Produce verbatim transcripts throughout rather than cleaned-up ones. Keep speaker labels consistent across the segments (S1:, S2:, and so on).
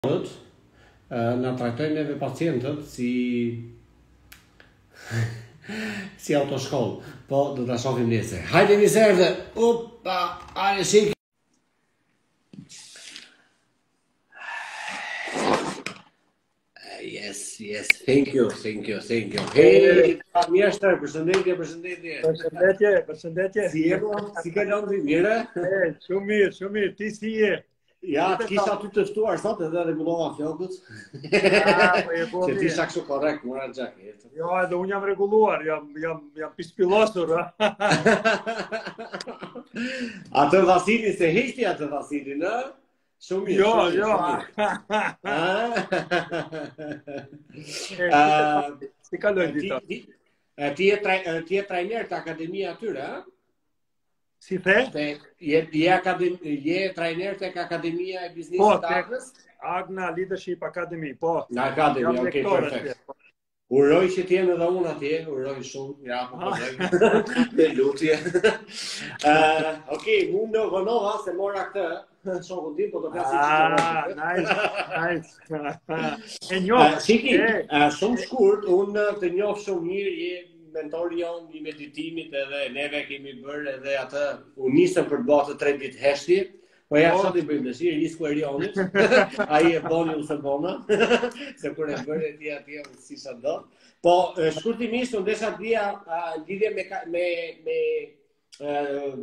S1: Na trajtojnë neve pacientët si si autoshkollë. Po do ta shohim nesër. Hajde nesër dhe opa, hajde shik. Yes, yes, thank you, thank you, thank you. Hey, mjeshtër, përshëndetje, përshëndetje.
S2: Përshëndetje, përshëndetje.
S1: Si je, si ke lëndri, mire?
S2: E, shumë mirë, shumë mirë, ti si je?
S1: Ja, të kisha ty të ftuar sot edhe rregullova flokët.
S2: Ah, po e po
S1: Se ti
S2: mirë.
S1: isha kështu korrekt, mora xhaket.
S2: Jo, edhe unë jam rregulluar, jam, jam, jam pispillosur, ha?
S1: Atë Vasili, se heqti atë Vasili, në? Shumë mirë,
S2: Jo,
S1: shumë mirë,
S2: jo.
S1: shumë mirë.
S2: E,
S1: Ah,
S2: Si kaloj
S1: ti,
S2: dita?
S1: ti, eh, ti je tra- eh, ti je trajner të akademia atyre, ha?
S2: Si the?
S1: Te, je, je, akadem, je trajner tek Akademia e
S2: Po,
S1: Biznesit të
S2: tek
S1: Agnës?
S2: Agna Leadership Academy, po.
S1: Në Akademi,
S2: Jam
S1: okej,
S2: lektor
S1: perfekt.
S2: atje.
S1: Uroj që t'jenë edhe unë atje, uroj shumë, ja, po përrejnë, me lutje. Uh, Okej, mu më vënova se mora këtë, shokun tim, po të plasi që të
S2: Ah, nice, nice. E njoh.
S1: Uh, Shiki,
S2: e,
S1: uh, shumë shkurt, unë të njoh shumë mirë, je mentori jonë i meditimit edhe neve kemi bërë edhe atë, unë nisëm për të bërë të tre ditë heshtje, po ja
S2: Po.
S1: sot i bëjmë dëshirë, risku e rionit, ai e boni unë se bona, se kur e bërë e ti atje unë si sa do. Po, uh, shkurtimisht, unë desha të dhja uh, lidhje me, ka- me, me uh,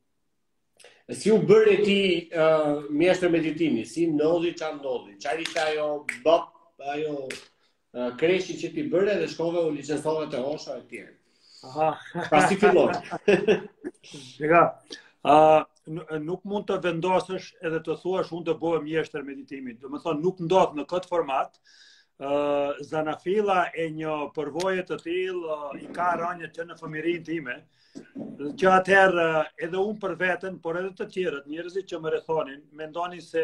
S1: si u bërë ti uh, mjeshtër meditimi, si ndodhi qa ndodhi, qari që ajo bop, ajo uh, kreshi që ti bërë dhe shkove u licencove të Osha e tjerë.
S2: Aha.
S1: Pas ti filloj.
S2: Shika, uh, nuk mund të vendosësh edhe të thuash unë të bëhem mjeshtër meditimit. Do më thonë, nuk ndodh në këtë format. Uh, zanafila e një përvoje të tillë uh, i ka rënjë që në fëmirin time, që atëherë uh, edhe unë për veten, por edhe të tjerët, njerëzit që më rrethonin, mendonin se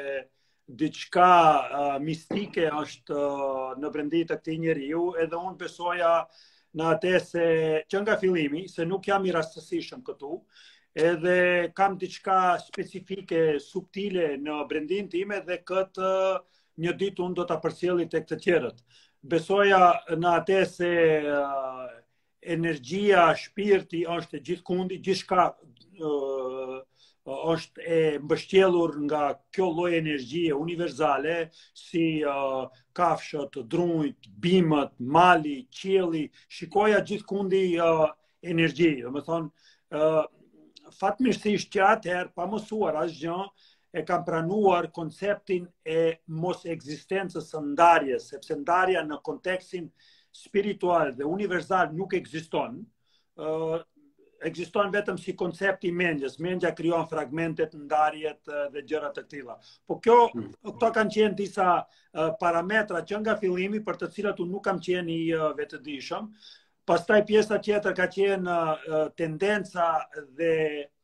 S2: diçka uh, mistike është uh, në brendi të këtij njeriu, edhe unë besoja në atë se që nga fillimi, se nuk jam i rastësishëm këtu, edhe kam diçka specifike, subtile në brendin time dhe këtë uh, një ditë unë do të përcjelli tek të tjerët. Besoja në atë se uh, energjia, shpirti është e gjithkundi, gjithçka uh, është e mbështjellur nga kjo lloj energjie universale, si uh, kafshët, drunjt, bimët, mali, qielli, shikoja gjithkundi uh, energji. Do të thonë, uh, fatmirësisht që atëherë pa mësuar asgjë, e kam pranuar konceptin e mos ekzistencës së ndarjes, sepse ndarja në kontekstin spiritual dhe universal nuk ekziston. Uh, ekziston vetëm si koncepti i mendjes. Mendja krijon fragmentet, ndarjet uh, dhe gjëra të tilla. Po kjo, këto kanë qenë disa uh, parametra që nga fillimi për të cilat unë nuk kam qenë i uh, vetëdijshëm. Pastaj pjesa tjetër ka qenë uh, tendenca dhe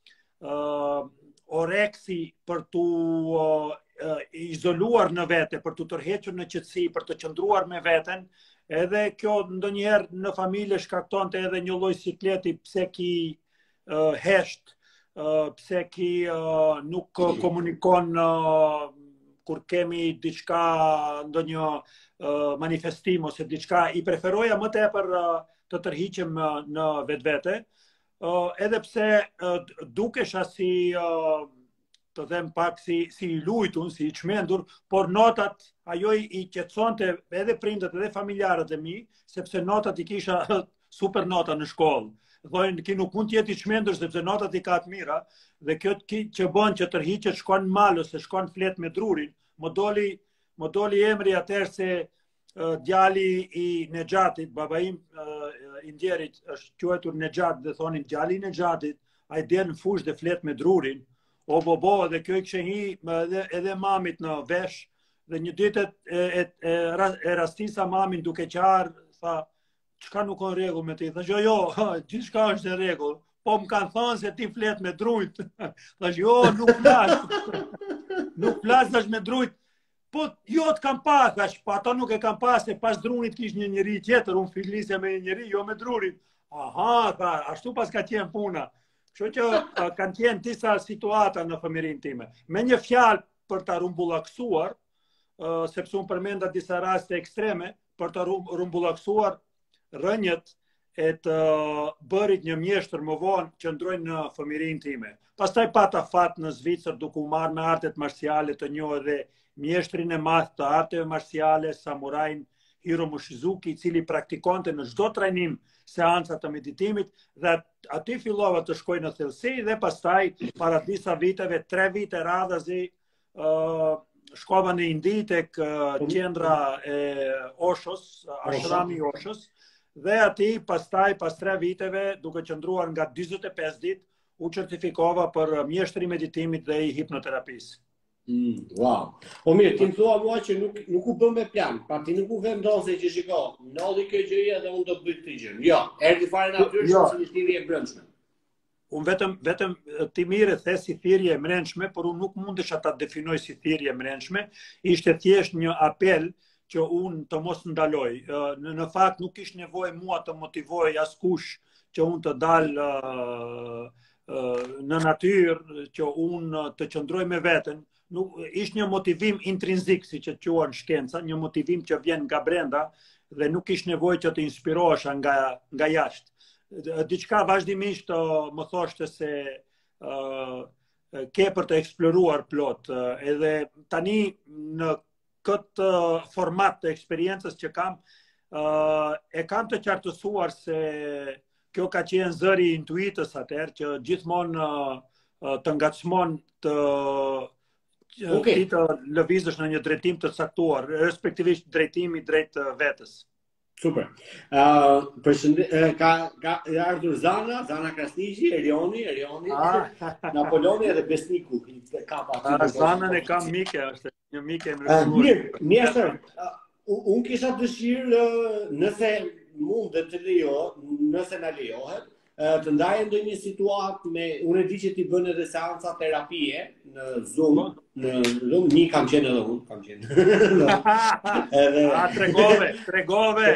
S2: uh, oreksi për të uh, uh, izoluar në vete, për të tërhequr në qetësi, për të qëndruar me veten, edhe kjo ndonjëherë në familje shkaktonte edhe një lloj sikleti, pse ki uh, hesht, uh, pse ki uh, nuk komunikon uh, kur kemi diçka, ndonjë uh, manifestim ose diçka, i preferoja më tepër uh, të tërhiqem uh, në vetvete. Uh, edhe pse uh, dukesha si uh, të them pak si, si i lujtun, si i çmendur, por notat ajo i, i qetësonte edhe prindët edhe familjarët e mi, sepse notat i kisha super nota në shkollë. Thojnë, ki nuk mund të jetë i çmendur sepse notat i ka të mira, dhe kjo ki, që bën që tërhiqet shkon mal ose shkon flet me drurin, më doli, më doli emri atëherë se uh, djali i Nexhatit, baba im uh, i ndjerit është quajtur Nexhat dhe thonin djali i Nexhatit, ai del në fushë dhe flet me drurin. O bobo, dhe kjo i kishte hi edhe, edhe mamit në vesh, dhe një ditë e, e, e, e rastisa mamin duke qarë, tha, çka nuk ka në rregull me ti? Thash, jo, jo, gjithçka është në rregull. Po më kanë thënë se ti flet me drujt. Thash, jo, nuk flas. Nuk flas tash me drujt. Po, jo të kam pas, thash, po ato nuk e kam pas, se pas drunit kish një njeri tjetër, unë flisja me një njeri, jo me drurin. Aha, tha, ashtu pas ka qenë puna. Kështu që uh, kanë qenë disa situata në fëmirin time. Me një fjalë për ta rumbullaksuar, sepse unë përmenda disa raste ekstreme për të rumbullaksuar rënjët e të bërit një mjeshtër më vonë që ndrojnë në fëmijërinë time. Pastaj pata fat në Zvicër duke u marrë me artet marciale të njohur dhe mjeshtrin e madh të arteve marciale, samurain Hiro Moshizuki, i cili praktikonte në çdo trajnim seanca të meditimit dhe aty fillova të shkoj në thellësi dhe pastaj para disa viteve, tre vite radhazi, uh, shkova në Indi tek qendra e Oshos, ashrami i Oshos, dhe aty pastaj pas tre viteve, duke qëndruar nga dyzet e pesë ditë, u certifikova për mjeshtri i meditimit dhe i hipnoterapisë.
S1: Mm, wow. Po mirë, ti më thua mua që nuk, nuk u bëm me plan, pra ti nuk u vendose që shiko, nolli kjo gjëja dhe unë do të bëj këtë gjë. Jo, erdhi fare natyrisht jo. Si një thirrje e brendshme.
S2: Unë vetëm, vetëm ti mire the si thirrje e mrenshme, por unë nuk mundesha ta definoj si thirrje e mrenshme, ishte thjesht një apel që unë të mos ndaloj. Në, në fakt nuk ishte nevojë mua të motivoj askush që unë të dal uh, uh, në natyrë, që unë të qëndroj me veten. Nuk, ishte një motivim intrinzik, si që quan shkenca, një motivim që vjen nga brenda dhe nuk ishte nevojë që të inspirohesha nga, nga jashtë. Diçka vazhdimisht uh, më thoshte se uh, ke për të eksploruar plot, uh, edhe tani në këtë uh, format të eksperiencës që kam, uh, e kam të qartësuar se kjo ka qenë zëri intuitës atëherë, që gjithmonë uh, të ngacmon të
S1: Okay.
S2: ti të lëvizësh në një drejtim të caktuar, respektivisht drejtimi drejt vetës.
S1: Super. Uh, përshëndet, uh, ka, ka ardhur Zana, Zana Krasniqi, Erioni, Erioni, ah. Napoleoni edhe Besniku. Ka
S2: ah, Zanën e kam mike, është një mike më
S1: uh, Mirë, mjesër, uh, unë kisha dëshirë, uh, nëse mund dhe të lejo, nëse na lejohet, të ndaje ndonjë situatë me, unë e di që ti bën edhe seanca terapie në Zoom, në Zoom, një kam qenë edhe unë, kam qenë. edhe...
S2: A, tregove, tregove!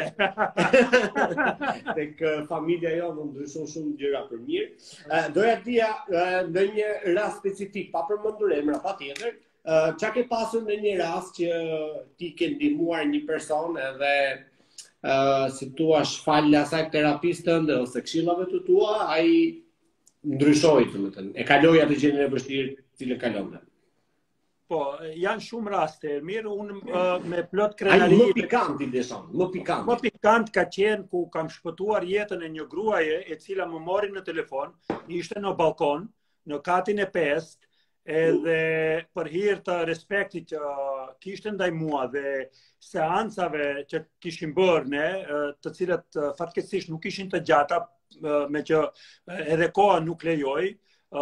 S1: Tek familja jo, më ndryshon shumë gjëra për mirë. Doja t'ia në një rast specifik, pa përmendur emra, patjetër, çka ke pasur në një rast që ti ke ndihmuar një person edhe Uh, si tua shfal asaj terapistët tënde ose këshillave të tua, ai ndryshoi, domethënë, e kaloi atë gjendjen e vështirë cilën kalonte.
S2: Po, janë shumë raste. Mirë, unë uh, me plot krenari.
S1: Ai më pikant i deson, më pikant.
S2: Më pikant ka qenë ku kam shpëtuar jetën e një gruaje e cila më mori në telefon, ishte në balkon, në katin e pestë, edhe për hir të respektit që kishte ndaj mua dhe seancave që kishin bërë ne, të cilat fatkeqësisht nuk ishin të gjata, me që edhe koha nuk lejoi,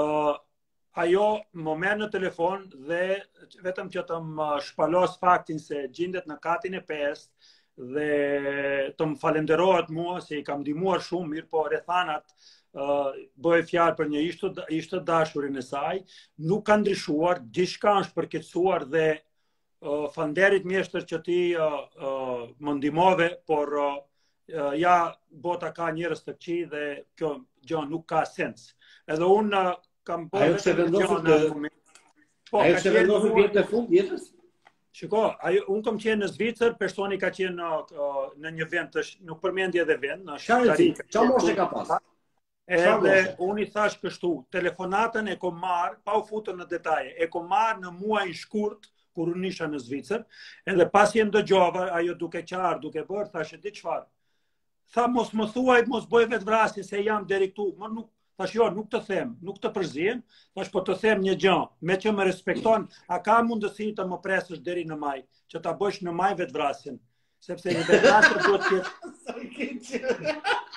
S2: ajo më merr në telefon dhe vetëm që të më shpalos faktin se gjendet në katin e pestë dhe të më falenderohet mua se i kam ndihmuar shumë mirë, po rrethanat Uh, bëhe fjalë për një ishte, ishte dashurin e saj, nuk ka ndryshuar, gjithçka është përkeqësuar dhe uh, falënderit mjeshtër që ti uh, uh, më ndihmove, por uh, uh, ja bota ka njerëz të këqij dhe kjo gjë nuk ka sens. Edhe unë uh, kam
S1: bërë ajo se vendosur të po, ajo se vendosur vjet të fund jetës.
S2: Shiko, ajo, unë kam qenë në Zvicër, personi ka qenë uh, në një vend të nuk përmendje edhe vend, në
S1: Shqipëri. Çfarë moshe ka pas?
S2: Edhe unë i thash kështu, telefonatën e kom marrë, pa u futur në detaje, e kom marrë në muajin shkurt, kur unë isha në Zvicër, edhe pas jem dëgjova, ajo duke qarë, duke bërë, thash e di çfarë. Tha, mos më thuaj, mos bëj vetvrasje se jam deri këtu. Më nuk, thash jo, nuk të them, nuk të përzihem, thash po të them një gjë, me që më respekton, a ka mundësi të më presësh deri në maj, që ta bësh në maj vetvrasjen, sepse një vetvrasje duhet të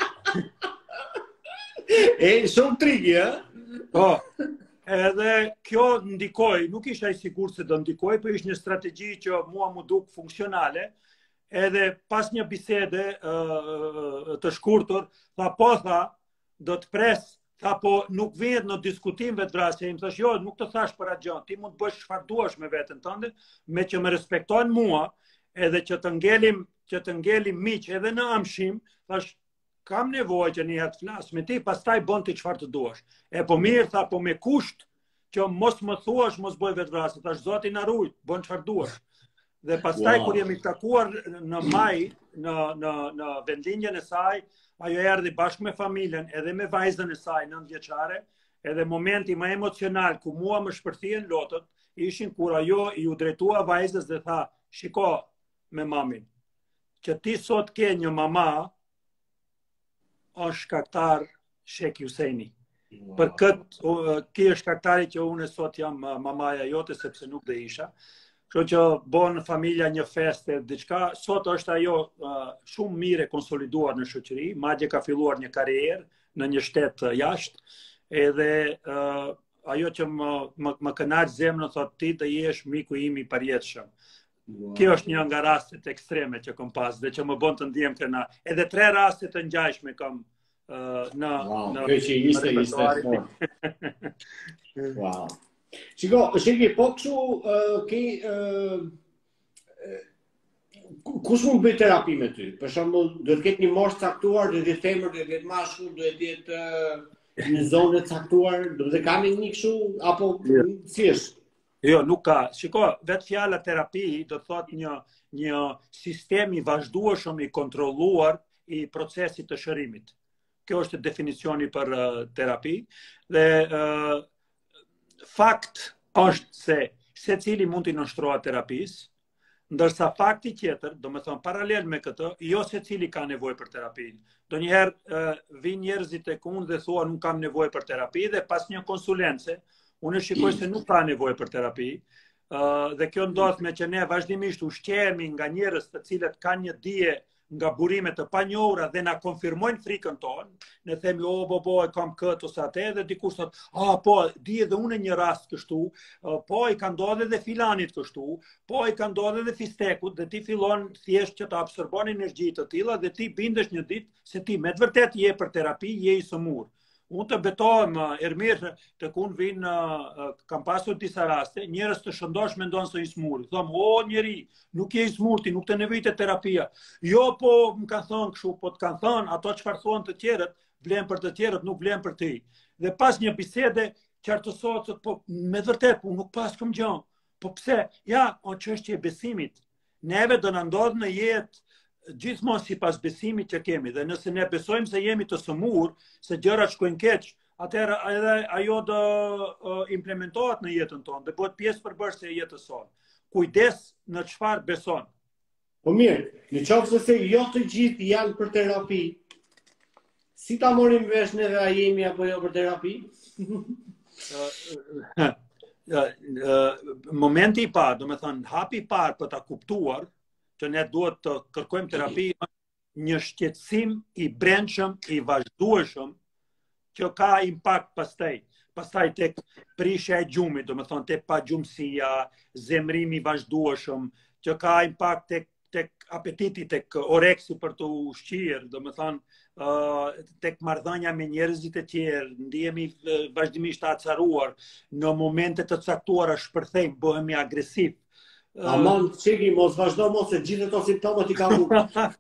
S1: E, shumë trigi, e?
S2: Po, edhe kjo ndikoj, nuk isha i sigur se do ndikoj, po ishte një strategji që mua mu duk funksionale, edhe pas një bisede uh, të shkurtur, tha po tha, do të pres, tha po nuk vjet në diskutim vetvrasje, im thash jo, nuk të thash për atë gjë, ti mund të bësh çfarë duash me veten tënde, me që më respektojnë mua, edhe që të ngelim, që të ngelim miq edhe në amshim, thash kam nevojë që një herë të flas me ti, pastaj bën ti çfarë të duash. E po mirë, tha, po me kusht që mos më thuash, mos bëj vetvrasje, thash Zoti na ruaj, bën çfarë duash. Dhe pastaj
S1: Wow.
S2: kur jemi takuar në maj, në, në, në vendlinjen e saj, ajo erdhi bashkë me familjen, edhe me vajzën e saj nëntë vjeçare, edhe momenti më emocional ku mua më shpërthien lotët, ishin kur ajo i u drejtua vajzës dhe tha, shiko me mamin, që ti sot ke një mama, është shkaktar Shek Husseini.
S1: Wow.
S2: Për këtë, ki është shkaktari që unë sot jam mamaja jote, sepse nuk dhe isha. Kështu që bon familja një feste, diçka, sot është ajo uh, shumë mire konsoliduar në shoqëri, madje ka filluar një karrierë në një shtet uh, jashtë, edhe uh, ajo që më, më, më kënaq zemrën, thot ti të jesh miku im i përjetshëm. Wow. Kjo është një nga rastet ekstreme që kam pas dhe që më bën të ndjem këna. Edhe tre raste të ngjashme kam uh, në
S1: wow.
S2: në
S1: Kjo që ishte ishte fort. Wow. Shiko, Sheki, po kështu uh, ke uh, uh, kush mund bëj terapi me ty? Për shembull, do të ketë një moshë caktuar, do të jetë femër, do të jetë mashkull, do të jetë uh, një zonë caktuar, do të kanë një kështu apo yeah. Si është?
S2: Jo, nuk ka. Shiko, vetë fjala terapi do të thotë një një sistem i vazhdueshëm i kontrolluar i procesit të shërimit. Kjo është definicioni për uh, terapi dhe uh, fakt është se secili mund t'i nështrohet terapisë, ndërsa fakti tjetër, do me thonë paralel me këtë, jo secili ka nevojë për terapi. Do njëherë vinë njerëzit e unë dhe thua nuk kam nevojë për terapi dhe pas një konsulence, unë shikoj se nuk ka nevojë për terapi, dhe kjo ndodh me që ne vazhdimisht ushqehemi nga njerëz të cilët kanë një dije nga burime të panjohura dhe na konfirmojnë frikën tonë, ne themi o bo bo e kam këtë ose atë dhe dikush thotë, ah po, di edhe unë një rast kështu, po i ka ndodhur edhe filanit kështu, po i ka ndodhur edhe fistekut dhe ti fillon thjesht që të absorbon energji të tilla dhe ti bindesh një ditë se ti me të vërtet je për terapi, je i sëmur. Unë të betohem, Ermir, të kun vinë, kam pasur disa raste, njerëz të shëndosh me ndonë së i smuri. Thomë, o njeri, nuk je i smur, ti nuk të nevojite terapia. Jo, po më kanë thonë kështu, po të kanë thonë, ato çfarë thonë të tjerët, vlen për të tjerët, nuk vlen për ti. Dhe pas një bisede, qartësohet, po me vërtet, po nuk pas këm gjën. Po pse? Ja, o çështje e besimit. Neve do na ndodh në jetë gjithmonë sipas besimit që kemi dhe nëse ne besojmë se jemi të sëmur, se gjërat shkojnë keq, atëherë edhe ajo do uh, implementohet në jetën tonë dhe bëhet pjesë përbërëse e jetës sonë. Kujdes në çfarë beson.
S1: Po mirë, në qoftë se jo të gjithë janë për terapi, si ta morim vesh ne dhe a jemi apo jo për terapi?
S2: uh, uh, uh, uh, momenti i parë, do me thënë, hapi i parë për ta kuptuar që ne duhet të kërkojmë terapi, një shqetësim i brendshëm, i vazhdueshëm, që ka impakt pastaj. Pastaj tek prishja e gjumit, do me thonë tek pagjumësia, zemrimi i vazhdueshëm, që ka impakt tek, tek apetiti, tek oreksi për të ushqyer, do me thonë uh, tek marrëdhënia me njerëzit e tjerë, ndihemi uh, vazhdimisht të acaruar, në momente të caktuara shpërthejmë, bëhemi agresiv.
S1: Aman, Çeki, mos vazhdo mos se gjithë ato simptomat i ka unë.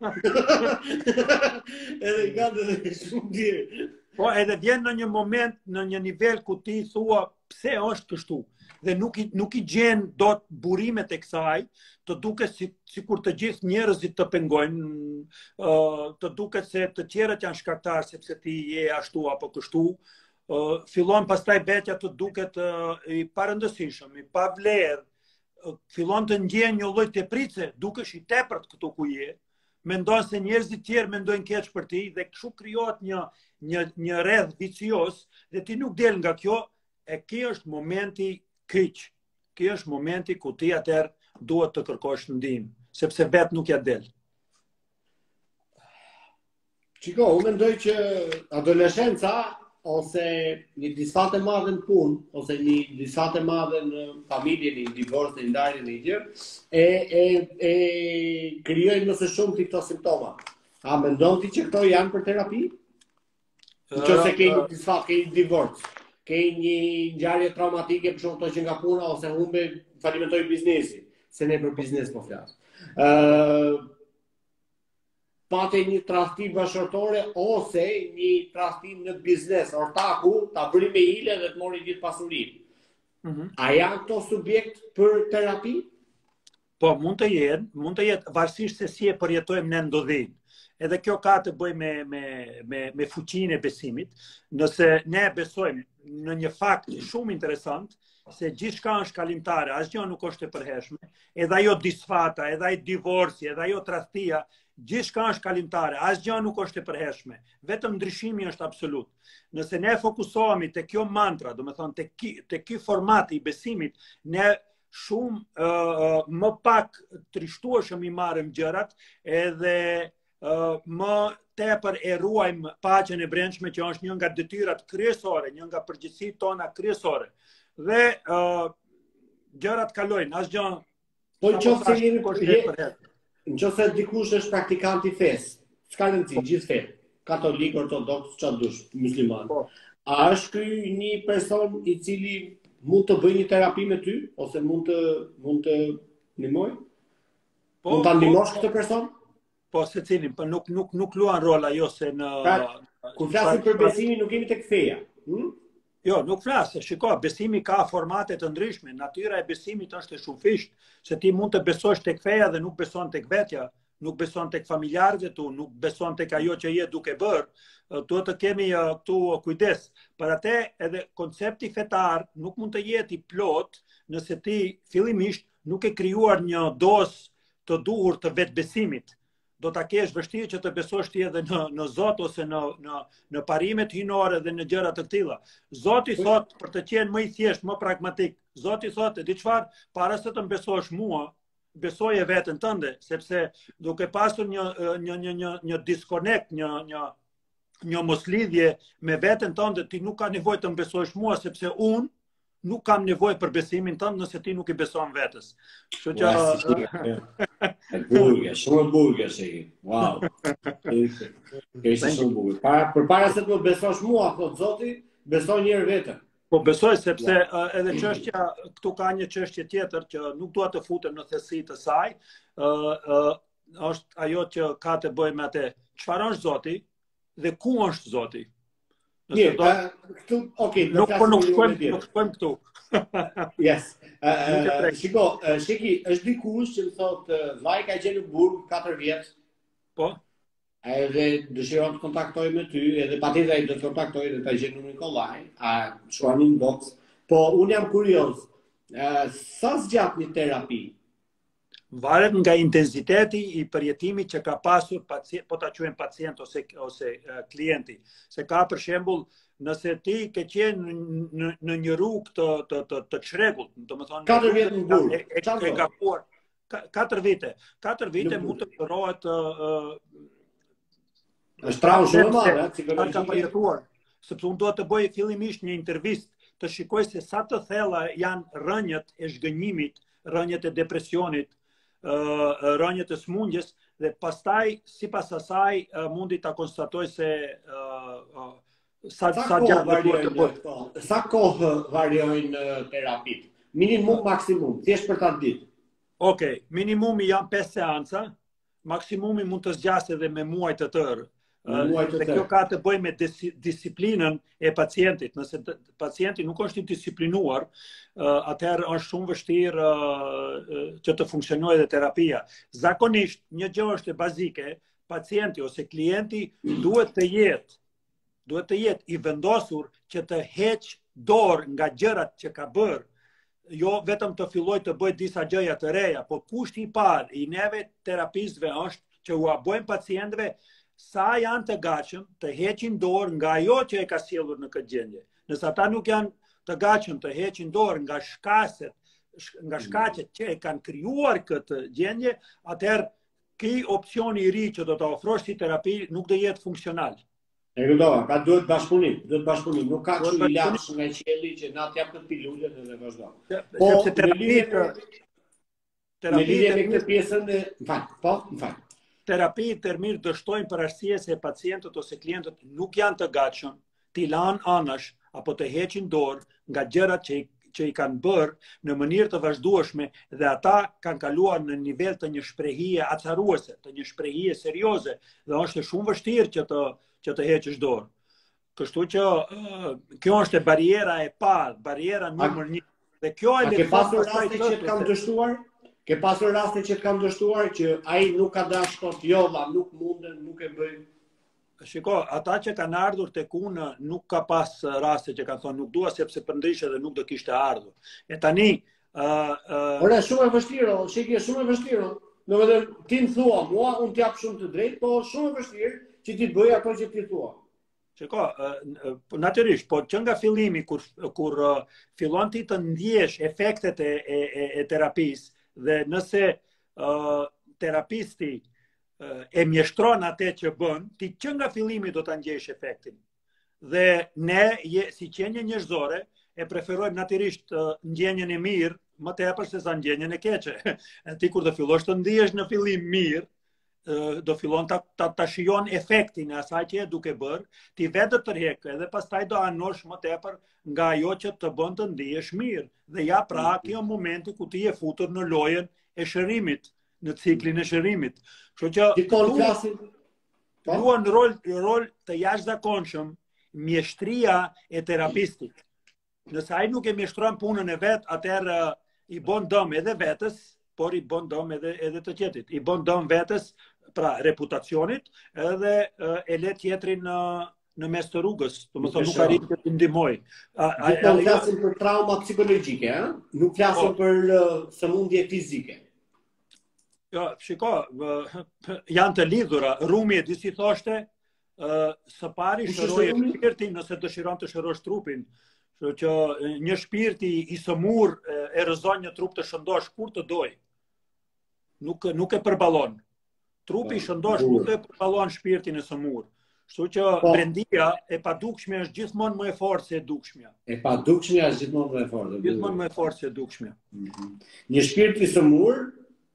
S1: Edhe i ka dhe shumë dirë.
S2: Po edhe vjen në një moment, në një nivel ku ti thua pse është kështu. Dhe nuk i, nuk i gjen dot burimet e kësaj, të duket si, si kur të gjithë njerëzit të pengojnë, uh, të duket se të tjerët janë shkaktar sepse ti je ashtu apo kështu. Uh, fillon pastaj betja të duket uh, i parëndësishëm, i pavlerë, fillon të ndjen një lloj teprice, dukesh i tepërt këtu ku je, mendon se njerëzit tjerë mendojnë keq për ti dhe kështu krijohet një një një rrjedh vicioz dhe ti nuk del nga kjo, e ky është momenti keq. Ky është momenti ku ti atëherë duhet të kërkosh ndihmë, sepse vet nuk ja del.
S1: Çiko, unë mendoj që adoleshenca ose një disfat e madhe në punë, ose një disfat e madhe në familje, një divorc, një ndarje, një gjë, e, e, e krijojnë nëse shumë të këto simptoma. A mendon ti që këto janë për terapi? Në që se ke një disfat, ke një divorc, ke një ngjarje traumatike, për shumë të që nga puna, ose humbe falimentoj biznesi, se ne për biznes po flasë. Uh, pate një tradhti bashkëtorë ose një tradhti në biznes, ortaku ta bëri me hile dhe të mori gjithë pasurinë. Mm-hmm. A janë këto subjekt për terapi?
S2: Po, mund të jetë, mund të jetë, varësisht se si e përjetojmë ne ndodhin. Edhe kjo ka të bëj me, me, me, me fuqinë e besimit. Nëse ne besojmë në një fakt shumë interesant, se gjithçka është kalimtare, asgjë nuk është e përhershme, edhe ajo disfata, edhe ai divorci, edhe ajo tradhtia, gjithçka është kalimtare, asgjë nuk është e përhershme. Vetëm ndryshimi është absolut. Nëse ne fokusohemi te kjo mantra, do të thonë te ky te ky format i besimit, ne shumë uh, më pak trishtueshëm i marrim gjërat edhe uh, më tepër e ruajmë paqen e brendshme që është një nga detyrat kryesore, një nga përgjegjësitë tona kryesore. Dhe uh, gjërat kalojnë, asgjë.
S1: Po nëse jemi nëse dikush është praktikant i fesë, s'ka rëndësi, gjithë fe, katolik, ortodoks, çfarë dush, musliman. Po. A është ky një person i cili mund të bëjë një terapi me ty, ose mund të mund të ndihmoj? Po, mund ta ndihmosh po, këtë person?
S2: Po, secilin, po nuk nuk nuk luan rol ajo se në
S1: pra, kur flasim për besimin nuk jemi tek feja. Hm?
S2: Jo, nuk flas, shiko, besimi ka formate të ndryshme, natyra e besimit është e shumëfisht, se ti mund të besosh tek feja dhe nuk beson tek vetja, nuk beson tek familjarët e tu, nuk beson tek ajo që je duke bërë. Duhet të kemi këtu kujdes. Për atë edhe koncepti fetar nuk mund të jetë i plot nëse ti fillimisht nuk e krijuar një dosë të duhur të vetbesimit. Do ta kesh vështirë që të besosh ti edhe në në Zot ose në në në parimet hyjnore dhe në gjëra të tilla. Zoti thot për të qenë më i thjesht, më pragmatik. Zoti thotë, di çfarë, para se të besosh mua, besoje veten tënde, sepse duke pasur një një një një një disconnect, një një një moslidhje me veten tënde, ti nuk ka nevojë të besosh mua, sepse unë nuk kam nevojë për besimin tënd nëse ti nuk i beson vetes. Kështu që
S1: burgë, shumë burgë si. Wow. Është shumë burgë. Para përpara se të besosh mua, thot Zoti, beso një herë vetëm.
S2: Po besoj sepse uh, edhe çështja këtu ka një çështje tjetër që nuk dua të futem në thellësi të saj, uh, uh, është ajo që ka të bëjë me atë çfarë është Zoti dhe ku është Zoti.
S1: Mirë, do... uh, këtu, okay,
S2: nuk po nuk shkojmë, nuk shkojmë këtu.
S1: Yes. Uh, uh, shiko, uh, shiki, është dikush që më thotë, vllai ka qenë në burg katër vjet.
S2: Po.
S1: Edhe dëshiron të kontaktoj me ty, edhe patjetër ai do të kontaktoj edhe ta gjej numrin Nikolaj, a shkruan në inbox. Po unë jam kurioz. Uh, sa zgjat një terapi?
S2: Varet nga intensiteti i përjetimit që ka pasur pacient, po ta quajmë pacient ose ose uh, klienti. Se ka për shembull, nëse ti ke qenë në, në një rrugë të të të, të çrregullt, domethënë
S1: katër vjet në burg,
S2: e, e, e gabuar katër vite. katër vite mund të qërohet uh,
S1: është traumë shumë e madhe, psikologjike.
S2: Sepse unë duhet të bëj fillimisht një intervistë të shikoj se sa të thella janë rënjët e zhgënjimit, rënjët e depresionit, rënjët e smundjes dhe pastaj sipas asaj mundi ta konstatoj se sa sa gjatë duhet të bëj.
S1: Sa kohë variojnë terapitë? Minimum, maksimum, thjesht për ta ditë.
S2: Okej, minimumi janë pesë seanca, maksimumi mund të zgjasë edhe me muaj të tërë. Dhe kjo ka të bëjë me disiplinën e pacientit. Nëse pacienti nuk është i disiplinuar, atëherë është shumë vështirë që të funksionojë edhe terapia. Zakonisht, një gjë është e bazike, pacienti ose klienti duhet të jetë, duhet të jetë i vendosur që të heqë dorë nga gjërat që ka bërë, jo vetëm të filloj të bëjë disa gjëra të reja, por kushti i parë i neve terapistëve është që u bëjmë pacientëve sa janë të gatshëm të heqin dorë nga ajo që e ka sjellur në këtë gjendje. Nëse ata nuk janë të gatshëm të heqin dorë nga shkaqet, nga shkaqet që e kanë krijuar këtë gjendje, atëherë ky opsioni i ri që do ta ofrosh si terapi nuk do jetë funksional.
S1: E kuptova, ka duhet bashkëpunim, duhet bashkëpunim, nuk ka kështu i laps nga qielli që na t'jap këtë pilulet edhe vazhdo.
S2: Po sepse terapia
S1: terapia me këtë pjesën e, fal, po, fal.
S2: Terapi të mirë dështojnë për arsye se pacientët ose klientët nuk janë të gatshëm t'i lanë anash apo të heqin dorë nga gjërat që i, që i kanë bërë në mënyrë të vazhdueshme dhe ata kanë kaluar në nivel të një shprehie acaruese, të një shprehie serioze dhe është shumë vështirë që të që të heqësh dorë. Kështu që uh, kjo është e bariera e parë, bariera numër një. Dhe kjo
S1: e ke pasur raste që të kanë dështuar? Ke pasur raste që të kam dështuar që ai nuk ka dash thot jo, ma nuk munden, nuk e bëjnë.
S2: Shiko, ata që kanë ardhur tek unë nuk ka pas raste që kanë thonë nuk dua sepse për ndryshe dhe nuk do kishte ardhur. E tani, uh, uh...
S1: Ora shumë e vështirë, shikje shumë e vështirë. Domethënë ti më thua, mua unë t'jap shumë të drejtë, po shumë e vështirë që ti bëj ato që ti thua.
S2: Shiko, uh, natyrisht, po që nga fillimi kur kur uh, fillon ti të ndjesh efektet e e, e, e terapisë dhe nëse uh, terapisti e mjeshtron atë që bën, ti që nga fillimi do ta ndjesh efektin. Dhe ne je, si qenie njerëzore e preferojmë natyrisht uh, ndjenjen e mirë më tepër se sa ndjenjen e keqe. Ti kur do fillosh të ndihesh në fillim mirë, uh, do fillon ta ta, ta shijon efektin e asaj që e duke bër, ti vetë do tërheq edhe pastaj do anosh më tepër nga ajo që të bën të ndihesh mirë. Dhe ja pra kjo momenti ku ti je futur në lojën e shërimit, në ciklin e shërimit. Kështu që luan rol, rol të jashtëzakonshëm mjeshtria e terapistit. Nëse ai nuk e mjeshtron punën e vet, atëherë i bën dëm edhe vetes, por i bën dëm edhe edhe të tjetrit. I bën dëm vetes, pra reputacionit, edhe e le tjetrin në në mes të rrugës, domethënë nuk arrin të ndihmoj.
S1: Nuk flasim për trauma psikologjike, ëh? Nuk flasim për sëmundje fizike.
S2: Jo, shiko, janë të lidhura. Rumi e di si thoshte, së pari shëroj shpirtin nëse dëshiron të shërosh trupin. Kështu që një shpirti i sëmur e rrëzon një trup të shëndosh kur të doj. Nuk nuk e përballon. Trupi i shëndosh nuk e përballon shpirtin e sëmur. Kështu që brendia e padukshme është gjithmonë më e fortë se e dukshmja.
S1: E padukshmja është gjithmonë më e fortë.
S2: Gjithmonë më e fortë se e dukshmja.
S1: Një shpirt i sëmur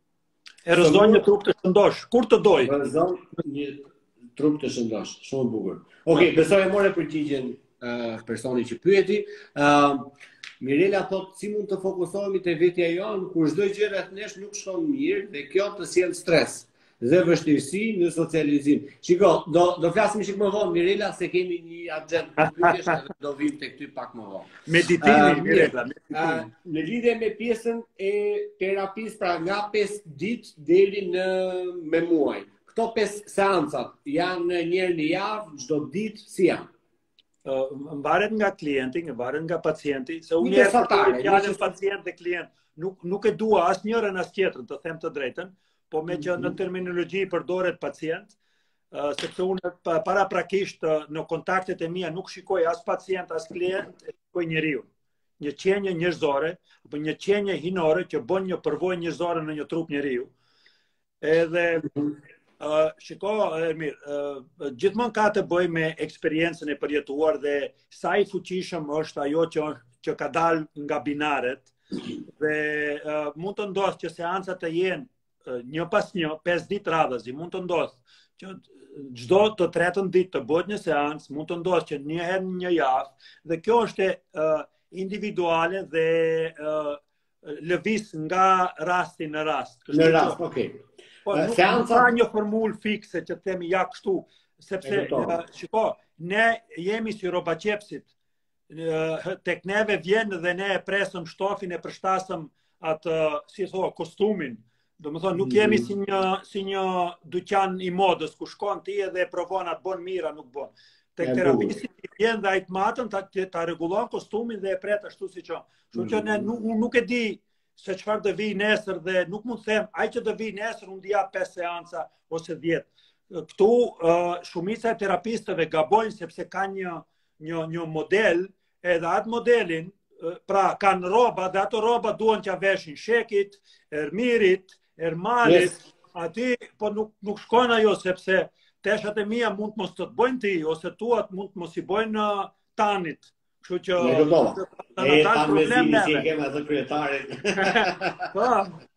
S2: e rrëzon një trup të shëndosh, kur të doj.
S1: Rrëzon një trup të shëndosh, shumë bukur. Okej, besoj e more përgjigjen uh, personi që pyeti. Uh, Mirela thot, si mund të fokusohemi te vetja jonë kur çdo gjë rreth nesh nuk shkon mirë dhe kjo të sjell stres dhe vështirësi në socializim. Shiko, do do flasim shik më vonë Mirela se kemi një agent pyetjesh edhe do vim tek ty pak më vonë.
S2: Meditimi, uh, Mirela, meditimi.
S1: Uh, në lidhje me pjesën e terapisë, pra nga pesë ditë deri në me muaj. Këto pesë seancat janë një herë në javë, çdo ditë, si janë?
S2: Uh, mbaret nga klienti, mbaret nga pacienti, se unë jam pacient dhe klient, nuk nuk e dua as njërin as tjetrën, të them të drejtën. Po me që në terminologji përdoret pacient, uh, sepse unë paraprakisht uh, në kontaktet e mia nuk shikoj as pacient, as klient, e shikoj njeriu. Një qenje njerëzore, apo një qenje hinore që bën një përvojë njerëzore në një trup njeriu. Edhe uh, shiko, Ermir, uh, gjithmonë ka të bëjë me eksperiencën e përjetuar dhe sa i fuqishëm është ajo që që ka dalë nga binaret dhe uh, mund të ndodhë që seancat të jenë një pas një, pesë ditë radhëzi, mund të ndodhë që çdo të tretën ditë të bëhet një seancë, mund të ndodhë që një herë në një javë, dhe kjo është uh, individuale dhe uh, lëviz nga rasti në rast.
S1: Në rast, okay.
S2: Po nuk ka një formulë fikse që të themi ja kështu, sepse uh, shiko, ne jemi si robaqepsit, uh, tek neve vjen dhe ne e presëm shtofin, e përshtasëm atë, si thua, kostumin. Do më thonë, nuk jemi si një, si një dyqan i modës, ku shkon ti edhe e provon atë bon mira, nuk bon. Tek terapisti vjen dhe ajtë matën, ta, ta regulon kostumin dhe e pret ashtu si që. Shumë që ne nuk, nuk e di se çfarë do vi nesër dhe nuk mund të them, ai që do vi nesër, unë dia pesë seanca ose dhjetë. Këtu uh, shumica e terapistëve gabojnë sepse ka një, një, një model, edhe atë modelin, pra kanë rroba dhe ato rroba duan që veshin Shekit, Ermirit, Ermalit, yes. Aty po nuk nuk shkon ajo sepse teshat e mia mund mos të të bëjnë ti ose tuat mund mos i bëjnë Tanit. Kështu që
S1: ne do të thonë. E tanë si kemë atë kryetarin.
S2: Po.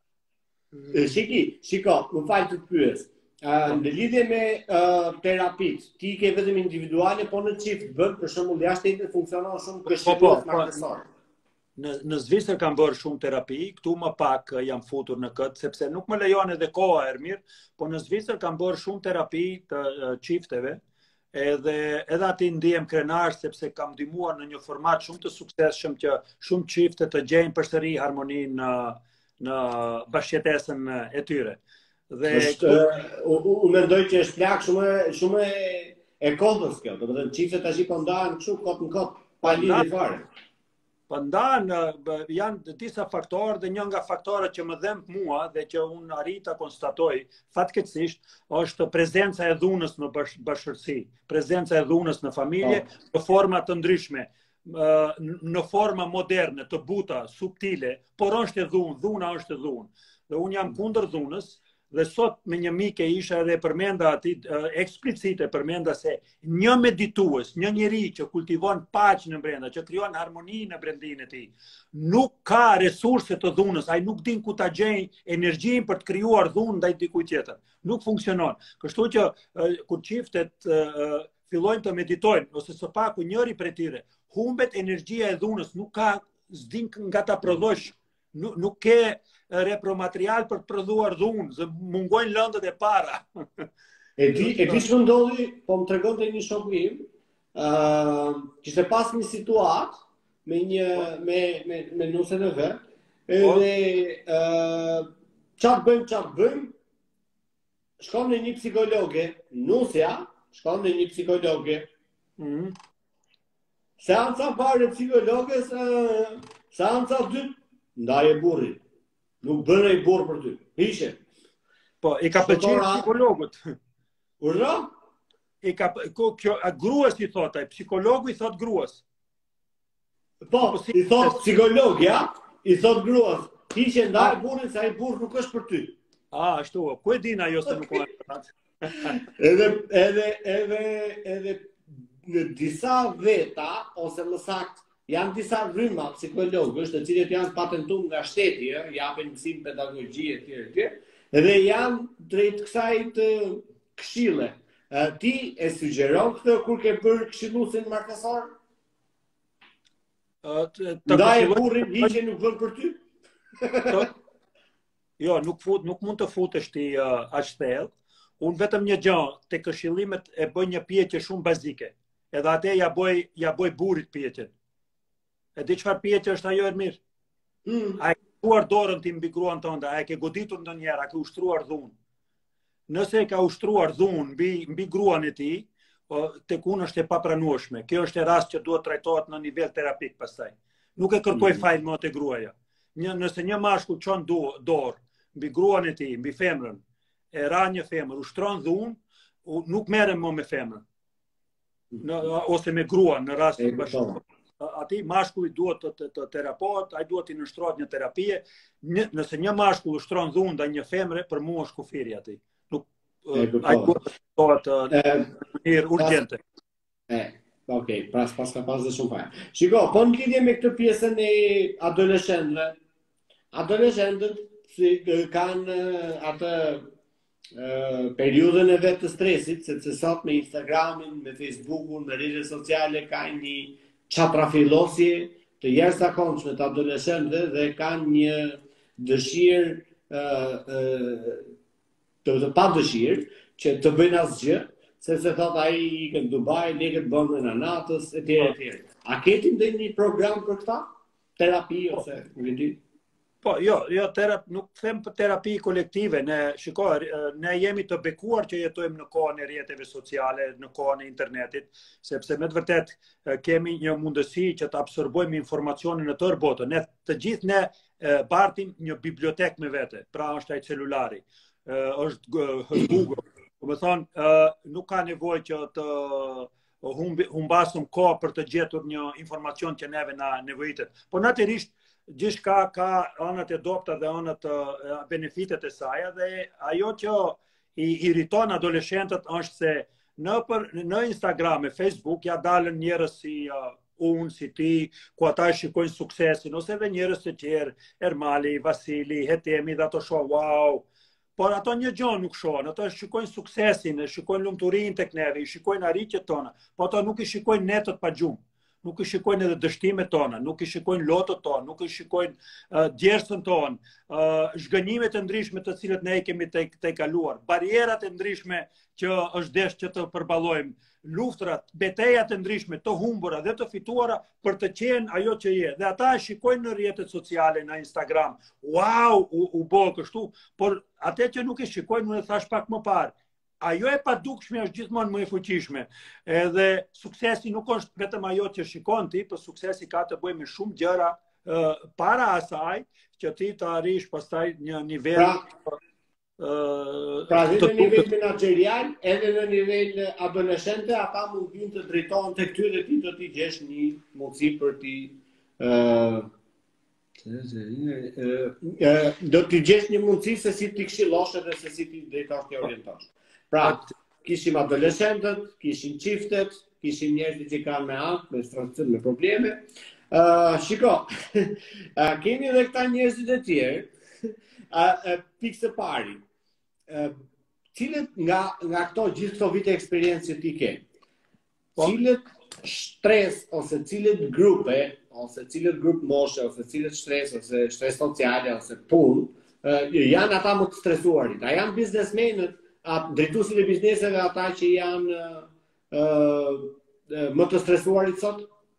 S1: Shiki, shiko, më fal të pyes. Uh, në lidhje me uh, terapit, ti ke vetëm individuale, po në çift bën, për shembull, jashtë funksionon shumë këshillues martësor.
S2: Në, në Zvicër kam bërë shumë terapi, këtu më pak jam futur në këtë, sepse nuk më lejon edhe koha Ermir, po në Zvicër kam bërë shumë terapi të uh, çifteve, edhe edhe aty ndihem krenar sepse kam ndihmuar në një format shumë të suksesshëm që shumë çifte të gjejnë përsëri harmoninë në, në bashkëjetesën e tyre. Dhe
S1: është, unë mendoj që është plak shumë shumë e kodës kjo, do të thënë çiftet tash po ndahen kështu kot në kot pa lidhje fare.
S2: Po ndahen, janë disa faktorë dhe një nga faktorët që më dhemb mua dhe që unë arrit ta konstatoj fatkeqësisht është prezenca e dhunës në bash, bashkësi, prezenca e dhunës në familje në forma të ndryshme, në forma moderne, të buta, subtile, por është e dhunë, dhuna është e dhunë. Dhe unë jam kundër dhunës. Dhe sot me një mike isha edhe përmenda ati eksplicite përmenda se një meditues, një njeri që kultivon paqen në brenda, që krijon harmoni në brendin e tij, nuk ka resurse të dhunës, ai nuk din ku ta gjejë energjinë për të krijuar dhunë ndaj dikujt tjetër. Nuk funksionon. Kështu që kur çiftet fillojnë të meditojnë ose së paku njëri prej tyre humbet energjia e dhunës, nuk ka s'din nga ta prodhosh, nuk, nuk ke repromaterial për të prodhuar dhunë, zë mungojnë lëndët e para.
S1: E di, e di që ndodhi, po më tregonte një shoku im, uh, që se pas një situatë me një me me me nusën e vet, edhe uh, çfarë bëjmë, çfarë bëjmë? Shkon në një psikologe, nusja, shkon në një psikologe.
S2: Mm.
S1: Seanca parë e psikologes, uh, seanca dytë, ndaj e burrit. Nuk bën ai burr për ty. Hiqe.
S2: Po, i ka pëlqyer psikologët.
S1: Urdhra?
S2: I ka kjo a gruas i thot ai, psikologu i thot gruas.
S1: Po, i thot psikologja, i thot gruas. Hiqe ndaj burrin se ai burr nuk është për ty.
S2: Ah, ashtu. Ku e din ajo se nuk ka?
S1: Edhe edhe edhe edhe në disa veta ose më saktë janë disa rryma psikologësh të cilët janë patentuar nga shteti, japin mësim pedagogji e tjerë e tjerë, dhe janë drejt kësaj të këshille. Ti e sugjeron këtë kur ke bërë këshilluesin martesor? Ndaj burrin hiqe nuk bën për ty?
S2: Jo, nuk fut, nuk mund të futesh ti uh, aq thellë. Unë vetëm një gjë, te këshillimet e bëj një pyetje shumë bazike. Edhe atë ja bëj ja bëj burrit pyetjen. E di çfarë pyetje është ajo e mirë?
S1: Mm.
S2: A e ke ushtruar dorën ti mbi gruan tënde? A e ke goditur ndonjëherë? A ke ushtruar dhunë? Nëse e ka ushtruar dhunë mbi mbi gruan e tij, tek unë është e papranueshme. Kjo është e rast që duhet trajtohet në nivel terapik pastaj. Nuk e kërkoj
S1: Mm.
S2: fajin më te gruaja. Një, nëse një mashkull çon dorë mbi gruan e tij, mbi femrën, e ra një femër, ushtron dhunë, nuk merrem më me femrën. Në, ose me gruan në rast të bashkëpunimit. Ati mashkulli duhet të, të, të terapohet, ai duhet të nështrohet një terapie. Një, nëse një mashkull ushtron dhunë ndaj një femre, për mua është kufiri aty. Nuk ai duhet të terapohet në mënyrë urgjente.
S1: E, okay, pas pas ka pas dhe shumë fare. Shiko, po në lidhje me këtë pjesën e adoleshentëve, adoleshentët si, kanë atë uh, periudhën e vetë të stresit, sepse sot me Instagramin, me Facebookun, me rrjetet sociale kanë një qatrafillosje të jashtëzakonshme të adoleshentëve dhe kanë një dëshirë uh, uh, të, të pa dëshirë që të bëjnë asgjë, sepse thot ai ikën në Dubai, lekët bën në natës etj etj. A keti ndonjë program për këtë? Terapi ose nuk e di.
S2: Po, jo, jo terap, nuk them për terapi kolektive, ne shikoj, ne jemi të bekuar që jetojmë në kohën e rrjeteve sociale, në kohën e internetit, sepse me të vërtet kemi një mundësi që të absorbojmë informacionin në tërë botën. Ne të gjithë ne bartim një bibliotek me vete, pra është ai celulari, është Google. Do të thonë, nuk ka nevojë që të humbasëm kohë për të gjetur një informacion që neve na nevojitet. Po natyrisht gjithçka ka anët e dobta dhe anët e benefitet e saj, dhe ajo që i irriton adoleshentët është se në për, në Instagram e Facebook ja dalën njerëz si uh, unë, si ti, ku ata shikojnë suksesin, ose edhe njerëz të tjerë, Ermali, Vasili, Hetemi, dhe ato shoh wow. Por ato një gjë nuk shohin, ato shikojnë suksesin, shikojnë lumturinë tek neve, shikojnë arritjet tona, po ato nuk i shikojnë netët pa gjumë. nuk i shikojnë edhe dështimet tona, nuk i shikojnë lotot tonë, nuk i shikojnë uh, djersën tonë, uh, zhgënjimet e ndryshme të cilët ne i kemi të, të kaluar, barierat e ndryshme që është desh që të përballojmë, luftrat, betejat e ndryshme të humbura dhe të fituara për të qenë ajo që je. Dhe ata e shikojnë në rrjetet sociale, në Instagram. Wow, u, u bë kështu, por atë që nuk e shikojnë, unë e thash pak më parë, ajo e padukshme është gjithmonë më e fuqishme. Edhe suksesi nuk është vetëm ajo që shikon ti, por suksesi ka të bëjë me shumë gjëra uh, para asaj që ti të arrish pastaj një nivel
S1: pra, uh, pra edhe në nivel menaxherial, edhe në nivel adoleshente, ata mund vinë të drejtohen tek ty dhe ti do t'i gjesh një mundësi për ti uh, do t'i gjesh një mundësi se si t'i këshillosh edhe se si t'i drejtosh t'i orientosh. Pra, kishim adoleshentët, kishim çiftet, kishim njerëzit që kanë me ankth, me stresë, me probleme. Uh, shiko, uh, kemi edhe këta njerëzit e tjerë, uh, uh, pikë së pari, uh, cilët nga, nga këto gjithë këto vite eksperiencë që ti ke, cilët stres ose cilët grupe, ose cilët grup moshe, ose cilët stres, ose stres sociale, ose punë, uh, janë ata më të stresuarit, a janë biznesmenët, drejtuesit e bizneseve ata që janë uh, uh, më të stresuarit sot?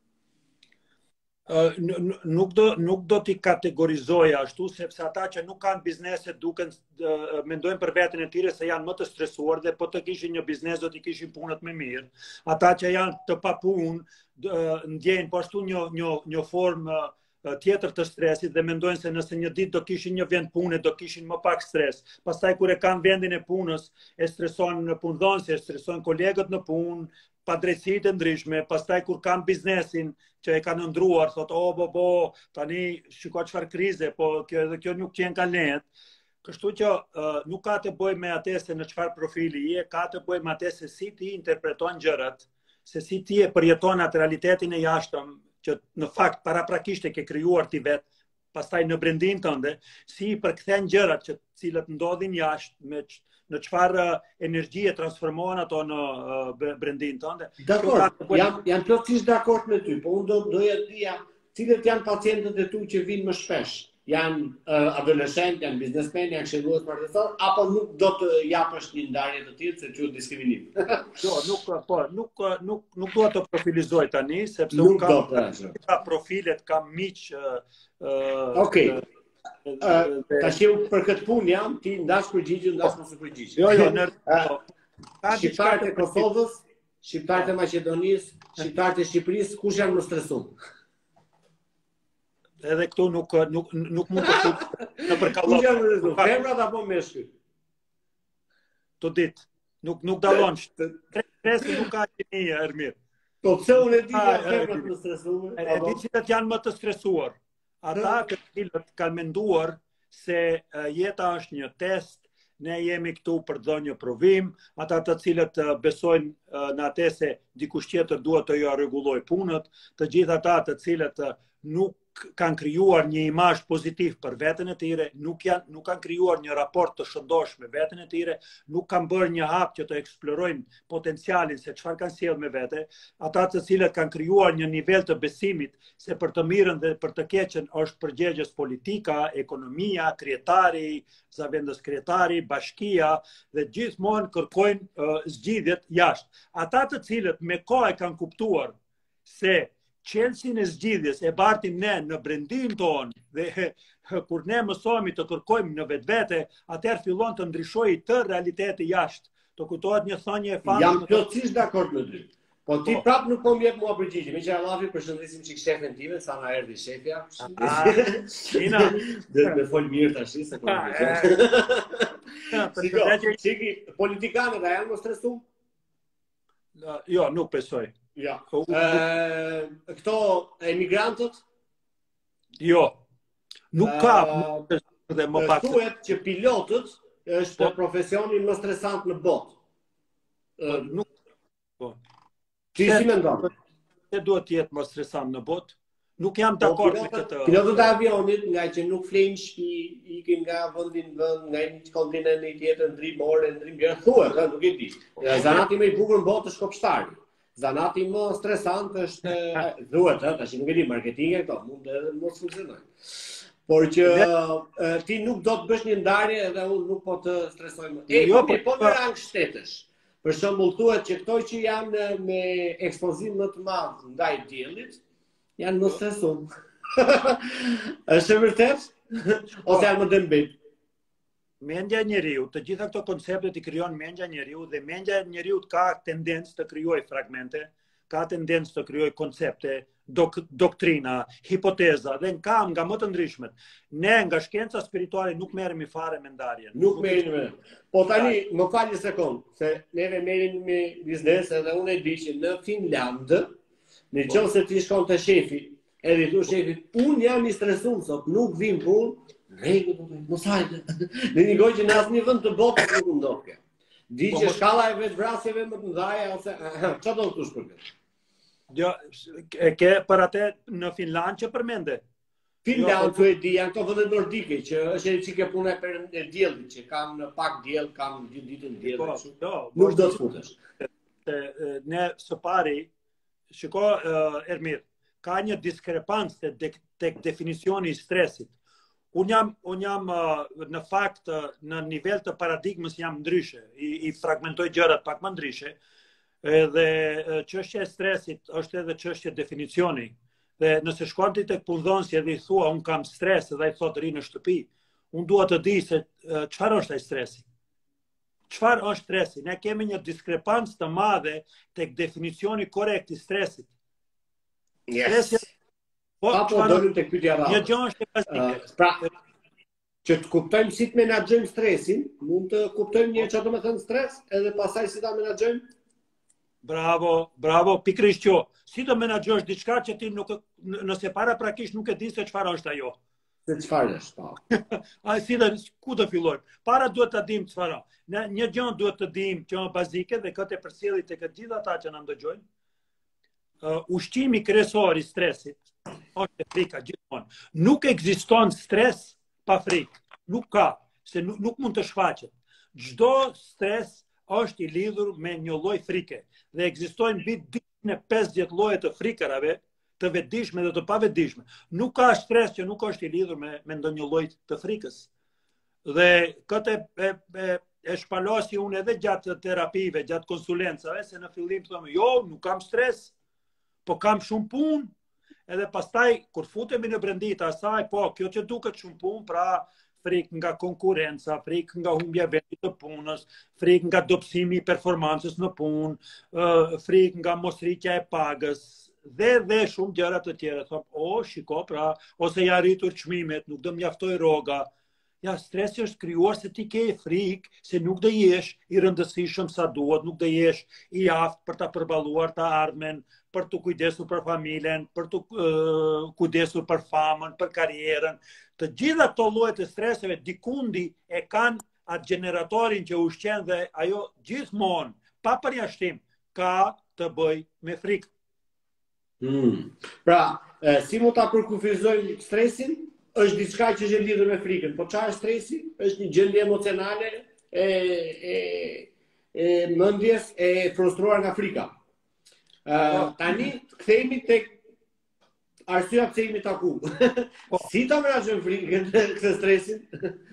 S2: Uh, nuk do, nuk do t'i kategorizoja ashtu, sepse ata që nuk kanë biznese duken, uh, mendojnë për veten e tyre se janë më të stresuar dhe po të kishin një biznes do t'i kishin punët më mirë. Ata që janë të papunë, uh, ndjejnë po ashtu një, një, një formë uh, tjetër të stresit dhe mendojnë se nëse një ditë do kishin një vend pune, do kishin më pak stres. Pastaj kur e kanë vendin e punës, e streson në punëdhënës, e streson kolegët në punë, padrejtësitë e ndryshme, pastaj kur kanë biznesin që e kanë ndruar, thotë, o, bo, bo, tani shiko çfarë krize, po kjo edhe kjo nuk qenë ka lehet. Kështu që uh, nuk ka të bëjë me atë se në çfarë profili je, ka të bëjë me atë se si ti interpreton gjërat, se si ti e përjeton atë realitetin e jashtëm, që në fakt paraprakisht e ke krijuar ti vetë, pastaj në brendin tënde, si i përkthen gjërat që cilët ndodhin jashtë, me ç, në çfarë energji e transformohen ato në uh, brendin tënde.
S1: Dakor, jam, jam plotësisht dakord me ty, po unë do doja të dija cilët janë pacientët e tu që vinë më shpesh. Janë uh, adoleshent, janë biznesmen, janë këshillues marketor, apo nuk do të japësh një ndarje të tillë se quhet diskriminim?
S2: Jo, nuk po, nuk nuk nuk dua të profilizoj tani, sepse
S1: nuk
S2: unë kam ka profilet, kam miq uh,
S1: Okej. Okay. Uh, tash për këtë punë jam, ti ndash përgjigje, ndash mos e përgjigje.
S2: Jo, jo, në
S1: uh, shqiptarët e Kosovës, shqiptarët e Maqedonisë, shqiptarët e Shqipërisë, kush janë më stresuar?
S2: Edhe këtu nuk nuk nuk mund të fut në përkallop.
S1: Kush janë më stresuar? Femrat apo meshkujt?
S2: Të ditë. Nuk nuk dallon. Stresi nuk ka qenë Ermir.
S1: Po pse unë e di janë femrat më stresuar?
S2: E di cilët janë më të stresuar. Ata të cilët kanë menduar se jeta është një test, ne jemi këtu për të dhënë një provim, ata të cilët besojnë në atë se dikush tjetër duhet të ju rregullojë punët, të gjithë ata të cilët nuk kanë krijuar një imazh pozitiv për veten e tyre, nuk janë nuk kanë krijuar një raport të shëndosh me veten e tyre, nuk kanë bërë një hap që të eksplorojnë potencialin se çfarë kanë sjellë me vete, ata të cilët kanë krijuar një nivel të besimit se për të mirën dhe për të keqen është përgjegjës politika, ekonomia, krijetari, zavendës krijetari, bashkia dhe gjithmonë kërkojnë uh, zgjidhjet jashtë. Ata të cilët me kohë kanë kuptuar se qelsin e zgjidhjes e bartim ne në brendin tonë dhe kur ne mësohemi të kërkojmë në vetvete, atëherë fillon të ndryshojë të realiteti jashtë. Të kuptohet një thënie e famshme.
S1: Jam plotësisht dakord me ty. Po ti po. Prap nuk po më jep mua përgjigje. Me që Allahi përshëndesim çik shefin time, sa na erdhi shefja.
S2: Ina,
S1: dhe me fol mirë tash se po. Çiki, politikanët janë më stresuar?
S2: Jo, nuk besoj.
S1: Ja. Uh, këto emigrantët?
S2: Jo. Nuk ka
S1: uh,
S2: dhe më pak.
S1: Thuhet që pilotët është po? profesioni më stresant në botë.
S2: Uh, nuk. Po.
S1: Ti si mendon?
S2: Se duhet të jetë më stresant në botë? Nuk jam dakord me këtë.
S1: Pilotët e avionit, nga që nuk flenë shtëpi, ikin nga vendin në vend, nga një kontinent në tjetër, ndrim ore, ndrim gjëra, thuhet, nuk e di. Zanati më i bukur në botë është kopshtari. zanati më stresant është duhet, ë, tash nuk e di marketing e këto, mund edhe mos funksionojnë. Por që uh, ti nuk do të bësh një ndarje dhe unë nuk po të stresoj më. E, jo, po, po në rang shtetësh. Për shembull thuhet që këto që janë me ekspozim më të madh ndaj diellit janë më stresuar. Është e vërtet? Ose janë më dëmbit?
S2: Mendja e njeriu, të gjitha këto konceptet i krijon mendja e njeriu dhe mendja e njeriu ka tendencë të krijojë fragmente, ka tendencë të krijojë koncepte, dok, doktrina, hipoteza dhe nga nga më të ndryshmet. Ne nga shkenca spirituale nuk merremi fare me ndarjen.
S1: Nuk merremi. Po tani, më fal një sekond, se neve merremi me biznes edhe unë e di që në Finland, në qoftë se ti shkon te shefi, edhe i thu shefit, unë jam i stresuar sot, nuk vim punë. Rregull, mos hajde. Në një gojë që në asnjë vend të botës nuk ndodh kjo. Di që shkalla e vetvrasjeve më të mëdha ose çfarë do të thosh për këtë?
S2: Jo, e ke për atë në Finland që përmende.
S1: Finland jo, e di, janë këto vende nordike që është edhe çike puna për diellit, që kanë pak diell, kanë dy ditën diell.
S2: Jo,
S1: nuk do të futesh.
S2: Ne së pari, shiko Ermir, ka një diskrepancë tek definicioni i stresit. Unë jam, un jam në fakt në nivel të paradigmës jam ndryshe, i, i fragmentoj gjërat pak më ndryshe, edhe çështja e stresit është edhe çështje definicioni. Dhe nëse shkon ti tek punëdhënësi edhe i thua unë kam stres dhe ai thotë ri në shtëpi, unë dua të di se çfarë është ai stresi. Çfarë është stresi? Ne kemi një diskrepancë të madhe tek definicioni korrekt i stresit.
S1: Yes. Stresi, Po, po dolim tek pyetja radhës.
S2: Një gjë është e bazike.
S1: Uh, pra, që të kuptojmë si të menaxhojmë stresin, mund të kuptojmë një çfarë do të thënë stres, edhe pastaj si ta menaxhojmë?
S2: Bravo, bravo, pikërisht kjo. Si të menaxhosh diçka që ti nuk nëse paraprakisht nuk e di se çfarë është ajo.
S1: Se çfarë është, po.
S2: Ai si dhe ku të fillojmë? Para duhet ta dim çfarë. Ne një gjë duhet të dim që është bazike dhe këtë e përcjellit tek të gjithë ata që na ndëgjojnë. Uh, ushqimi kryesor i stresit është frika gjithmonë. Nuk ekziston stres pa frikë. Nuk ka, se nuk, nuk mund të shfaqet. Çdo stres është i lidhur me një lloj frike dhe ekzistojnë mbi dyqind e pesëdhjetë lloje të frikërave, të vetëdijshme dhe të pavetëdijshme. Nuk ka stres që nuk është i lidhur me, me ndonjë lloj të frikës. Dhe këtë e, e, e shpalosi unë edhe gjatë terapive, gjatë konsulencave, se në fillim thonë, jo, nuk kam stres, po kam shumë punë. Edhe pastaj, kur futemi në brendita asaj, po, kjo që duket shumë punë, pra frikë nga konkurenca, frikë nga humbja vendit të punës, frikë nga dobësimi i performancës në punë, frikë nga mosrritja e pagës, dhe dhe shumë gjëra të tjera. Thop, o, shiko, pra, ose ja rritur çmimet, nuk do mjaftoj rroga. Ja, stresi është krijuar se ti ke frikë, se nuk do jesh i rëndësishëm sa duhet, nuk do jesh i aftë për ta përballuar të ardhmen, për të kujdesur për familjen, për të uh, kujdesur për famën, për karrierën. Të gjitha këto lloje të streseve dikundi e kanë atë gjeneratorin që ushqen dhe ajo gjithmonë, pa përjashtim, ka të bëjë me frikë.
S1: Hmm. Pra, e, si mund ta përkufizojmë stresin? Është diçka që është e lidhur me frikën. Po çfarë është stresi? Është një gjendje emocionale e e e mendjes e frustruar nga frika. Uh, tani kthehemi tek arsyeja pse jemi taku. Si ta menaxhojmë frikën, këtë stresin?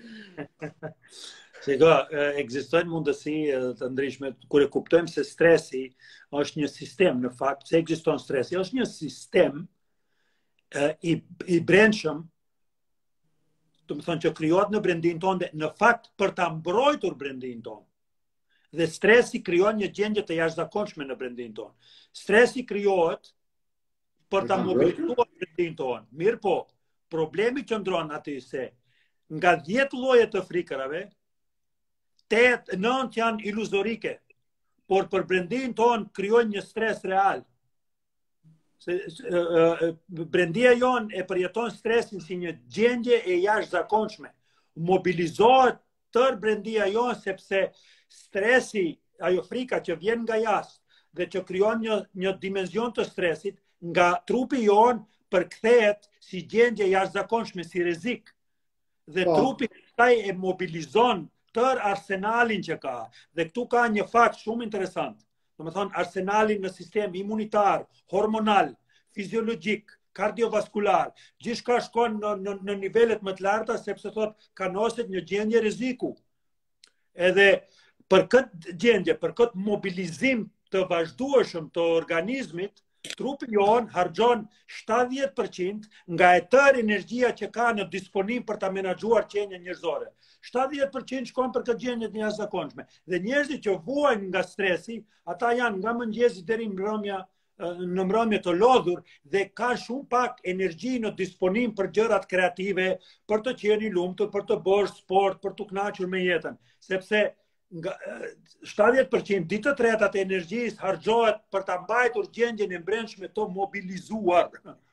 S2: Shiko, ekzistojnë mundësi të ndryshme kur e kuptojmë se stresi është një sistem në fakt, se ekziston stresi, është një sistem uh, i i brendshëm, do të thonë që krijohet në brendin tonë dhe në fakt për ta mbrojtur brendin tonë. Dhe stresi krijon një gjendje të jashtëzakonshme në brendin tonë. Stresi krijohet për ta mobilizuar brendin tonë. Mirë po, problemi qëndron aty se nga dhjetë lloje të frikërave, tetë, nëntë janë iluzorike, por për brendin tonë krijojnë një stres real. Se, uh, brendia jonë e përjeton stresin si një gjendje e jashtëzakonshme. Mobilizohet tër brendia jonë sepse stresi, ajo frika që vjen nga jashtë dhe që krijon një, një dimension të stresit, nga trupi jonë përkthehet si gjendje jashtëzakonshme, si rrezik. Dhe oh. trupi taj e mobilizon tër arsenalin që ka. Dhe këtu ka një fakt shumë interesant. do të thonë arsenalin në sistem imunitar, hormonal, fiziologjik, kardiovaskular, gjithçka shkon në, në, në nivelet më të larta sepse thot kanoset një gjendje rreziku. Edhe për këtë gjendje, për këtë mobilizim të vazhdueshëm të organizmit, trupi jon harxhon shtatëdhjetë përqind nga e tërë energjia që ka në disponim për ta menaxhuar qenjen njerëzore. shtatëdhjetë përqind shkon për këtë gjendje të jashtëzakonshme. Dhe njerëzit që vuajnë nga stresi, ata janë nga mëngjesi deri në mbrëmje në mbrëmje të lodhur dhe ka shumë pak energji në disponim për gjërat kreative, për të qenë i lumtur, për të bërë sport, për të kënaqur me jetën, sepse nga shtatëdhjetë përqind ditë të treta të energjisë harxhohet për ta mbajtur gjendjen e brendshme të mobilizuar.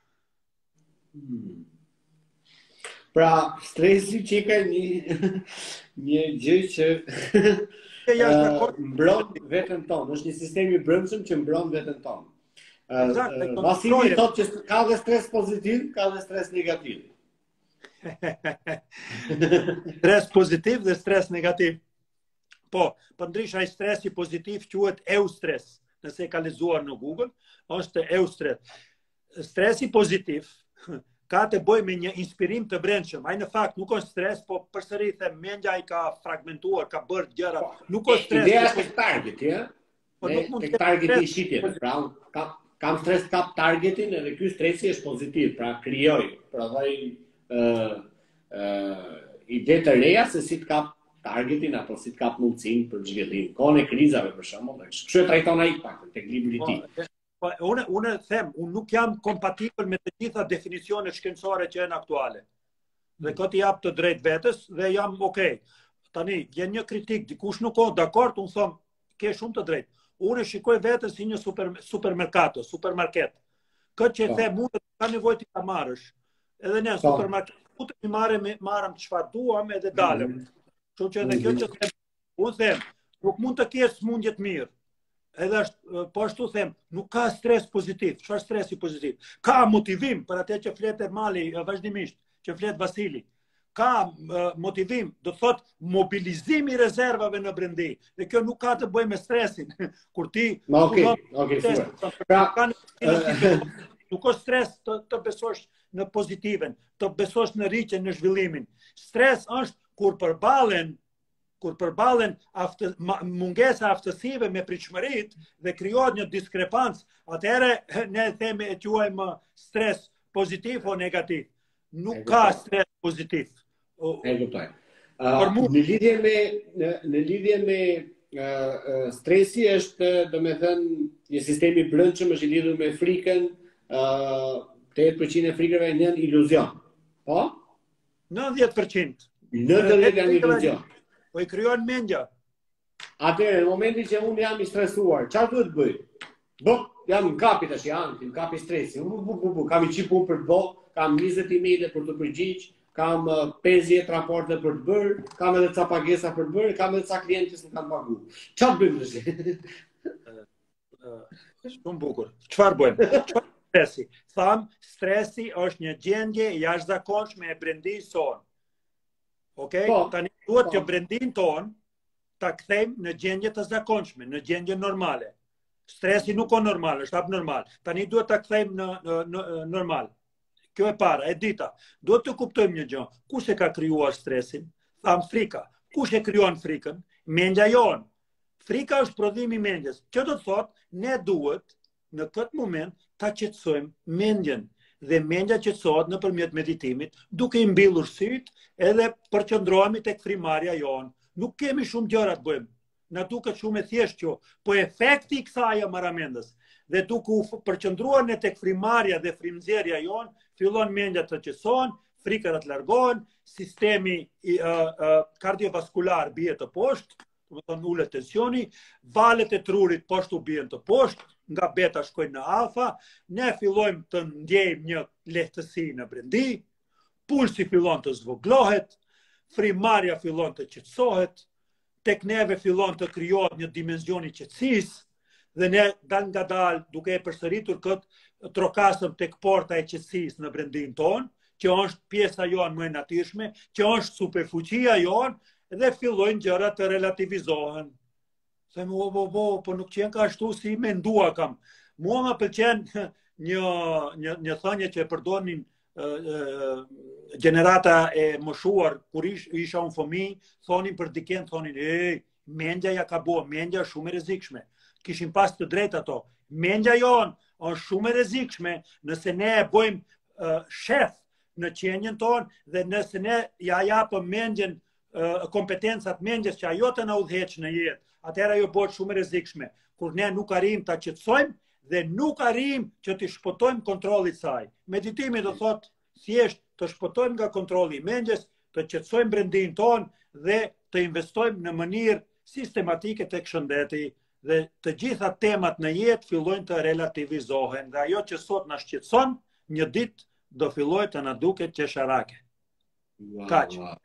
S1: Hmm. Pra, stresi që ka një, një gjë që uh, mbron veten tonë, është një sistem i brendshëm që mbron veten tonë. Uh, Vasili thot që ka dhe stres pozitiv, ka dhe stres negativ.
S2: Stres pozitiv dhe stres negativ. Po, përndryshe ai stresi pozitiv quhet eustres. Nëse e ka lexuar në Google, është eustres. Stresi pozitiv ka të bëjë me një inspirim të brendshëm. Ai në fakt nuk është stres, po përsëri them mendja ai ka fragmentuar, ka bërë gjëra. Nuk është stres.
S1: Ideja është target, ja? Po nuk mund të targeti i shitjes. Pra, ka kam stres kap targetin edhe ky stresi është pozitiv, pra krijoj, provoj ë ë ide të reja se si të kap targetin apo si të kap mundësinë për zhvillim. Kohën e krizave për shembull, kështu e trajton ai pak tek libri i tij.
S2: Po unë unë them, unë nuk jam kompatibël me të gjitha definicionet shkencore që janë aktuale. Dhe këtë jap të drejtë vetes dhe jam okay. Tani vjen një kritik, dikush nuk ka dakord, unë them, ke shumë të drejtë. Unë shikoj vetes si një super supermerkato, supermarket. Këtë që them mund të ka nevojë të ta marrësh. Edhe në supermarket mund të marrëm marrëm çfarë duam edhe dalëm. Kështu që edhe kjo që them, unë them, nuk mund të kesh smundje të mirë. Edhe është, po ashtu them, nuk ka stres pozitiv. Çfarë stresi pozitiv? Ka motivim për atë që fletë Mali vazhdimisht, që flet Vasili. Ka uh, motivim, do të thot mobilizimi i rezervave në brendi. Dhe kjo nuk ka të bëjë me stresin. Kur ti
S1: Ma okay, okay, stres, pra,
S2: uh, nuk ka stres të, të besosh në pozitiven, të besosh në rritjen, në zhvillimin. Stres është kur përballen kur përballen aftë, mungesa aftësive me pritshmëritë dhe krijohet një diskrepancë, atëherë ne themi e quajmë stres pozitiv o negativ. Nuk ka stres pozitiv.
S1: E kuptoj. Uh, në lidhje me në, në lidhje me uh, uh, stresi është, domethënë, një sistem i brendshëm është i lidhur me frikën, uh, tetëdhjetë përqind e frikëve janë iluzion. Po?
S2: nëntëdhjetë përqind.
S1: nëntëdhjetë përqind janë iluzion.
S2: Po i krijon mendja.
S1: Atëherë, në momentin që unë jam i stresuar, çfarë duhet bëj? Bo, jam në kapi tash, jam në kapi stresi. Bu, bu, bu, bu. Kam i qipu për të bë, kam njëzet emailë për të përgjigj, kam pesëdhjetë raporte për të bërë, kam edhe ca pagesa për të bërë, kam edhe ca klientë që s'm kanë paguar. Çfarë bëjmë tash?
S2: Shumë bukur. Çfarë bëjmë? Çfarë stresi? Tham, stresi është një gjendje e jashtëzakonshme e brendisë son. Okej? Okay?
S1: Po,
S2: Tani duhet
S1: po.
S2: që brendin ton ta kthejmë në gjendje të zakonshme, në gjendje normale. Stresi nuk o normal, është abnormal. Tani duhet ta kthejmë në, në, në normal. Kjo e para, e dita. Duhet të kuptojmë një gjë. Kush e ka krijuar stresin? Tham frika. Kush e krijon frikën? Mendja jonë. Frika është prodhimi i mendjes. Që do të thotë, ne duhet në këtë moment ta qetësojmë mendjen. Dhe mendja qetësohet nëpërmjet meditimit, duke i mbyllur syt edhe përqendrohemi tek frymëmarrja jonë. Nuk kemi shumë gjëra të bëjmë. Na duket shumë e thjeshtë kjo, po efekti i kësaj është marramendës. Dhe duke u përqendruar ne tek frymëmarrja dhe frymëzerja jonë, fillon mendja të qetësohen, frikat të largohen, sistemi i, uh, uh, kardiovaskular bie të poshtë, do të thonë ulet tensioni, valët e trurit poshtu bien të poshtë, nga beta shkojnë në alfa, ne fillojmë të ndjejmë një lehtësi në brendi, pulsi fillon të zvoglohet, frymëmarrja fillon të qetësohet, tek neve fillon të krijohet një dimension i qetësisë, dhe ne dal nga dal duke e përsëritur këtë trokasëm tek porta e qetësisë në brendin ton, që është pjesa jonë më e natyrshme, që është superfuqia jonë, dhe fillojnë gjërat të relativizohen. Themi, o, o, o, po nuk qenë ka ashtu si mendua kam. Mua më pëlqen një, një, një thënie që e përdonin gjenerata e moshuar, kur ish, isha unë fëmijë, thonin për dikën, thonin, ej, mendja ja ka bo, mendja është shumë e rrezikshme. Kishin pas të drejtë ato. Mendja jonë është shumë e rrezikshme nëse ne e bëjmë uh, shef në qenjen tonë dhe nëse ne ja japëm mendjen uh, kompetencat mendjes që ajo të na udhëheq në jetë, atëherë ajo bëhet shumë e rrezikshme. Kur ne nuk arrijmë ta qetësojmë dhe nuk arrijmë që të shpëtojmë kontrollit saj. Meditimi do thotë thjesht të shpëtojmë nga kontrolli i mendjes, të qetësojmë brendin tonë dhe të investojmë në mënyrë sistematike tek shëndeti dhe të gjitha temat në jetë fillojnë të relativizohen dhe ajo që sot na shqetëson, një ditë do fillojë të na duket qesharake.
S1: Wow,
S2: Kaq.
S1: wow,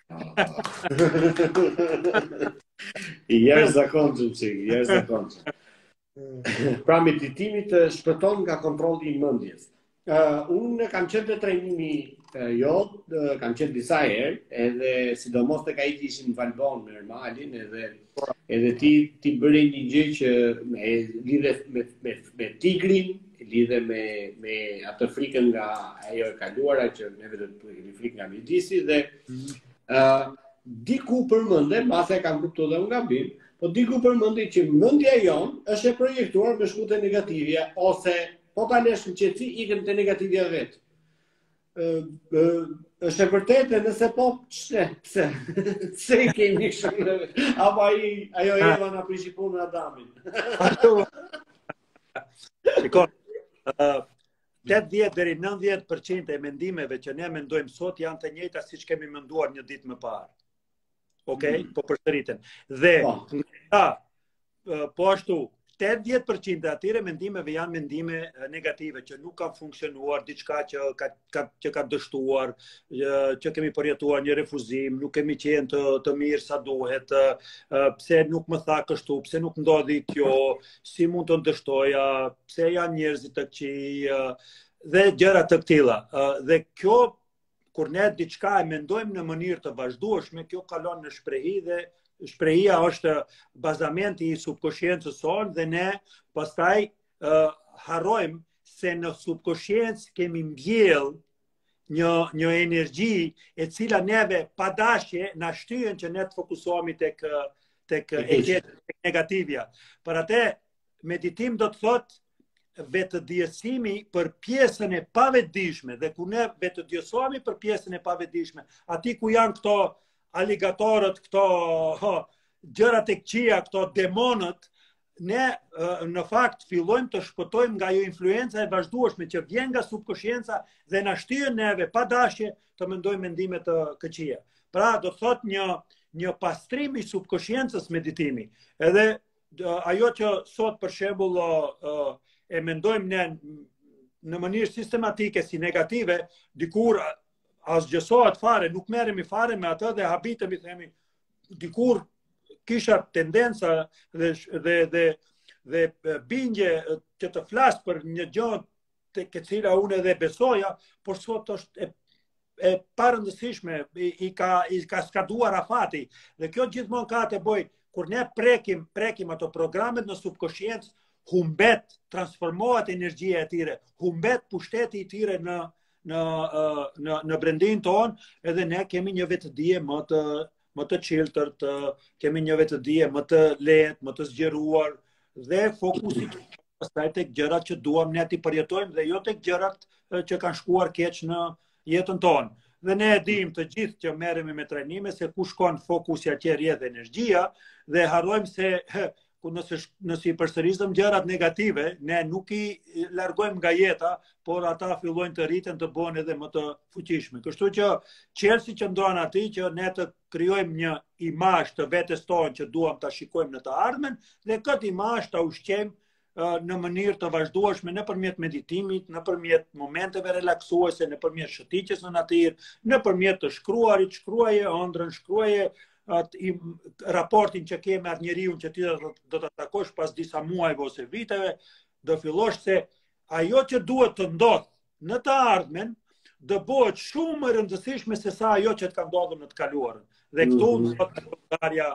S1: wow. I jashtëzakonshëm, çik, i jashtëzakonshëm. Pra meditimi të shpëton nga kontrolli i mendjes. Uh, unë kam qenë të trajnimi uh, jo, uh, kam qenë disa herë, edhe sidomos tek ai që ishim në Valbon me Ermalin, edhe edhe ti ti bëre një gjë që me lidhe me me, me tigrin, lidhe me me atë frikën nga ajo e kaluara që neve do të kemi frikë nga midisi dhe uh, diku përmendem, mbase e kam kuptuar dhe unë gabim, po diku përmendi që mendja jonë është e projektuar me shkute negative ose po ta lesh në qetësi, ikën të negativja vetë. Është e vërtetë, nëse po, pse, pse, pse i kemi shumë, apo ajo Eva na prishi punën Adamin.
S2: Shikon, tetëdhjetë deri në nëntëdhjetë përqind e mendimeve që ne mendojmë sot janë të njëjta siç kemi menduar një ditë më parë. Okej, po përsëriten. Dhe nga po ashtu tetëdhjetë përqind e atyre mendimeve janë mendime negative që nuk kanë funksionuar, diçka që ka, ka, që ka dështuar, që kemi përjetuar një refuzim, nuk kemi qenë të, të mirë sa duhet, pse nuk më tha kështu, pse nuk ndodhi kjo, si mund të dështoja, pse janë njerëzit të këqij dhe gjëra të tilla. Dhe kjo, kur ne diçka e mendojmë në mënyrë të vazhdueshme, kjo kalon në shprehi dhe shprehia është bazamenti i subkonsciencës sonë dhe ne pastaj uh, harrojmë se në subkonsciencë kemi mbjell një, një energji e cila neve pa dashje na shtyen që ne të fokusohemi tek, tek, tek negativja. Për atë, meditim do të thotë vetëdijësimi për pjesën e pavetdijshme dhe ku ne vetëdijësohemi për pjesën e pavetdijshme, aty ku janë këto aligatorët, këto ho, gjërat e këqija, këto demonët, ne në fakt fillojmë të shpëtojmë nga jo influenca e vazhdueshme që vjen nga subkonscienca dhe na shtyen neve pa dashje të mendojmë mendime të këqija. Pra do thot një një pastrim i subkonsciencës meditimi. Edhe ajo që sot për shembull e mendojmë ne në mënyrë sistematike si negative, dikur asgjësohet fare, nuk merremi fare me atë dhe habitemi, themi, dikur kisha tendenca dhe, dhe, dhe, dhe bindje që të flas për një gjë të ke cila unë edhe besoja, por sot është e, e parëndësishme, i, i, ka, i ka skaduar afati. Dhe kjo gjithmonë ka të bëj, kur ne prekim, prekim ato programet në subkonsciencë, humbet, transformohet energjia e tyre, humbet pushteti i tyre në Në, në, në brendin tonë, edhe ne kemi një vetëdije më të, më të qiltërt, kemi një vetëdije më të lehtë, më të zgjeruar, dhe fokusi pastaj tek gjërat që duam ne t'i përjetojmë dhe jo tek gjërat që kanë shkuar keq në jetën tonë. Dhe ne e dim të gjithë që merremi me trajnime se ku shkon fokusi atje rrjedh energjia dhe harrojmë se ku nëse, nëse i përsërisëm gjërat negative, ne nuk i largojmë nga jeta, por ata fillojnë të rriten të bëhen edhe më të fuqishme. Kështu që qelsi që ndron aty që ne të krijojmë një imazh të vetes tonë që duam ta shikojmë në të ardhmen dhe këtë imazh ta ushqejmë në mënyrë të vazhdueshme nëpërmjet meditimit, nëpërmjet momenteve relaksuese, nëpërmjet shëtitjes në natyrë, nëpërmjet të shkruarit, shkruaje ëndrrën, shkruaje atë i, raportin që ke me atë njeriu që ti do ta takosh pas disa muajve ose viteve, do fillosh se ajo që duhet të ndodh në të ardhmen do bëhet shumë më rëndësishme se sa ajo që të ka ndodhur në të kaluarën. Dhe këtu mm -hmm.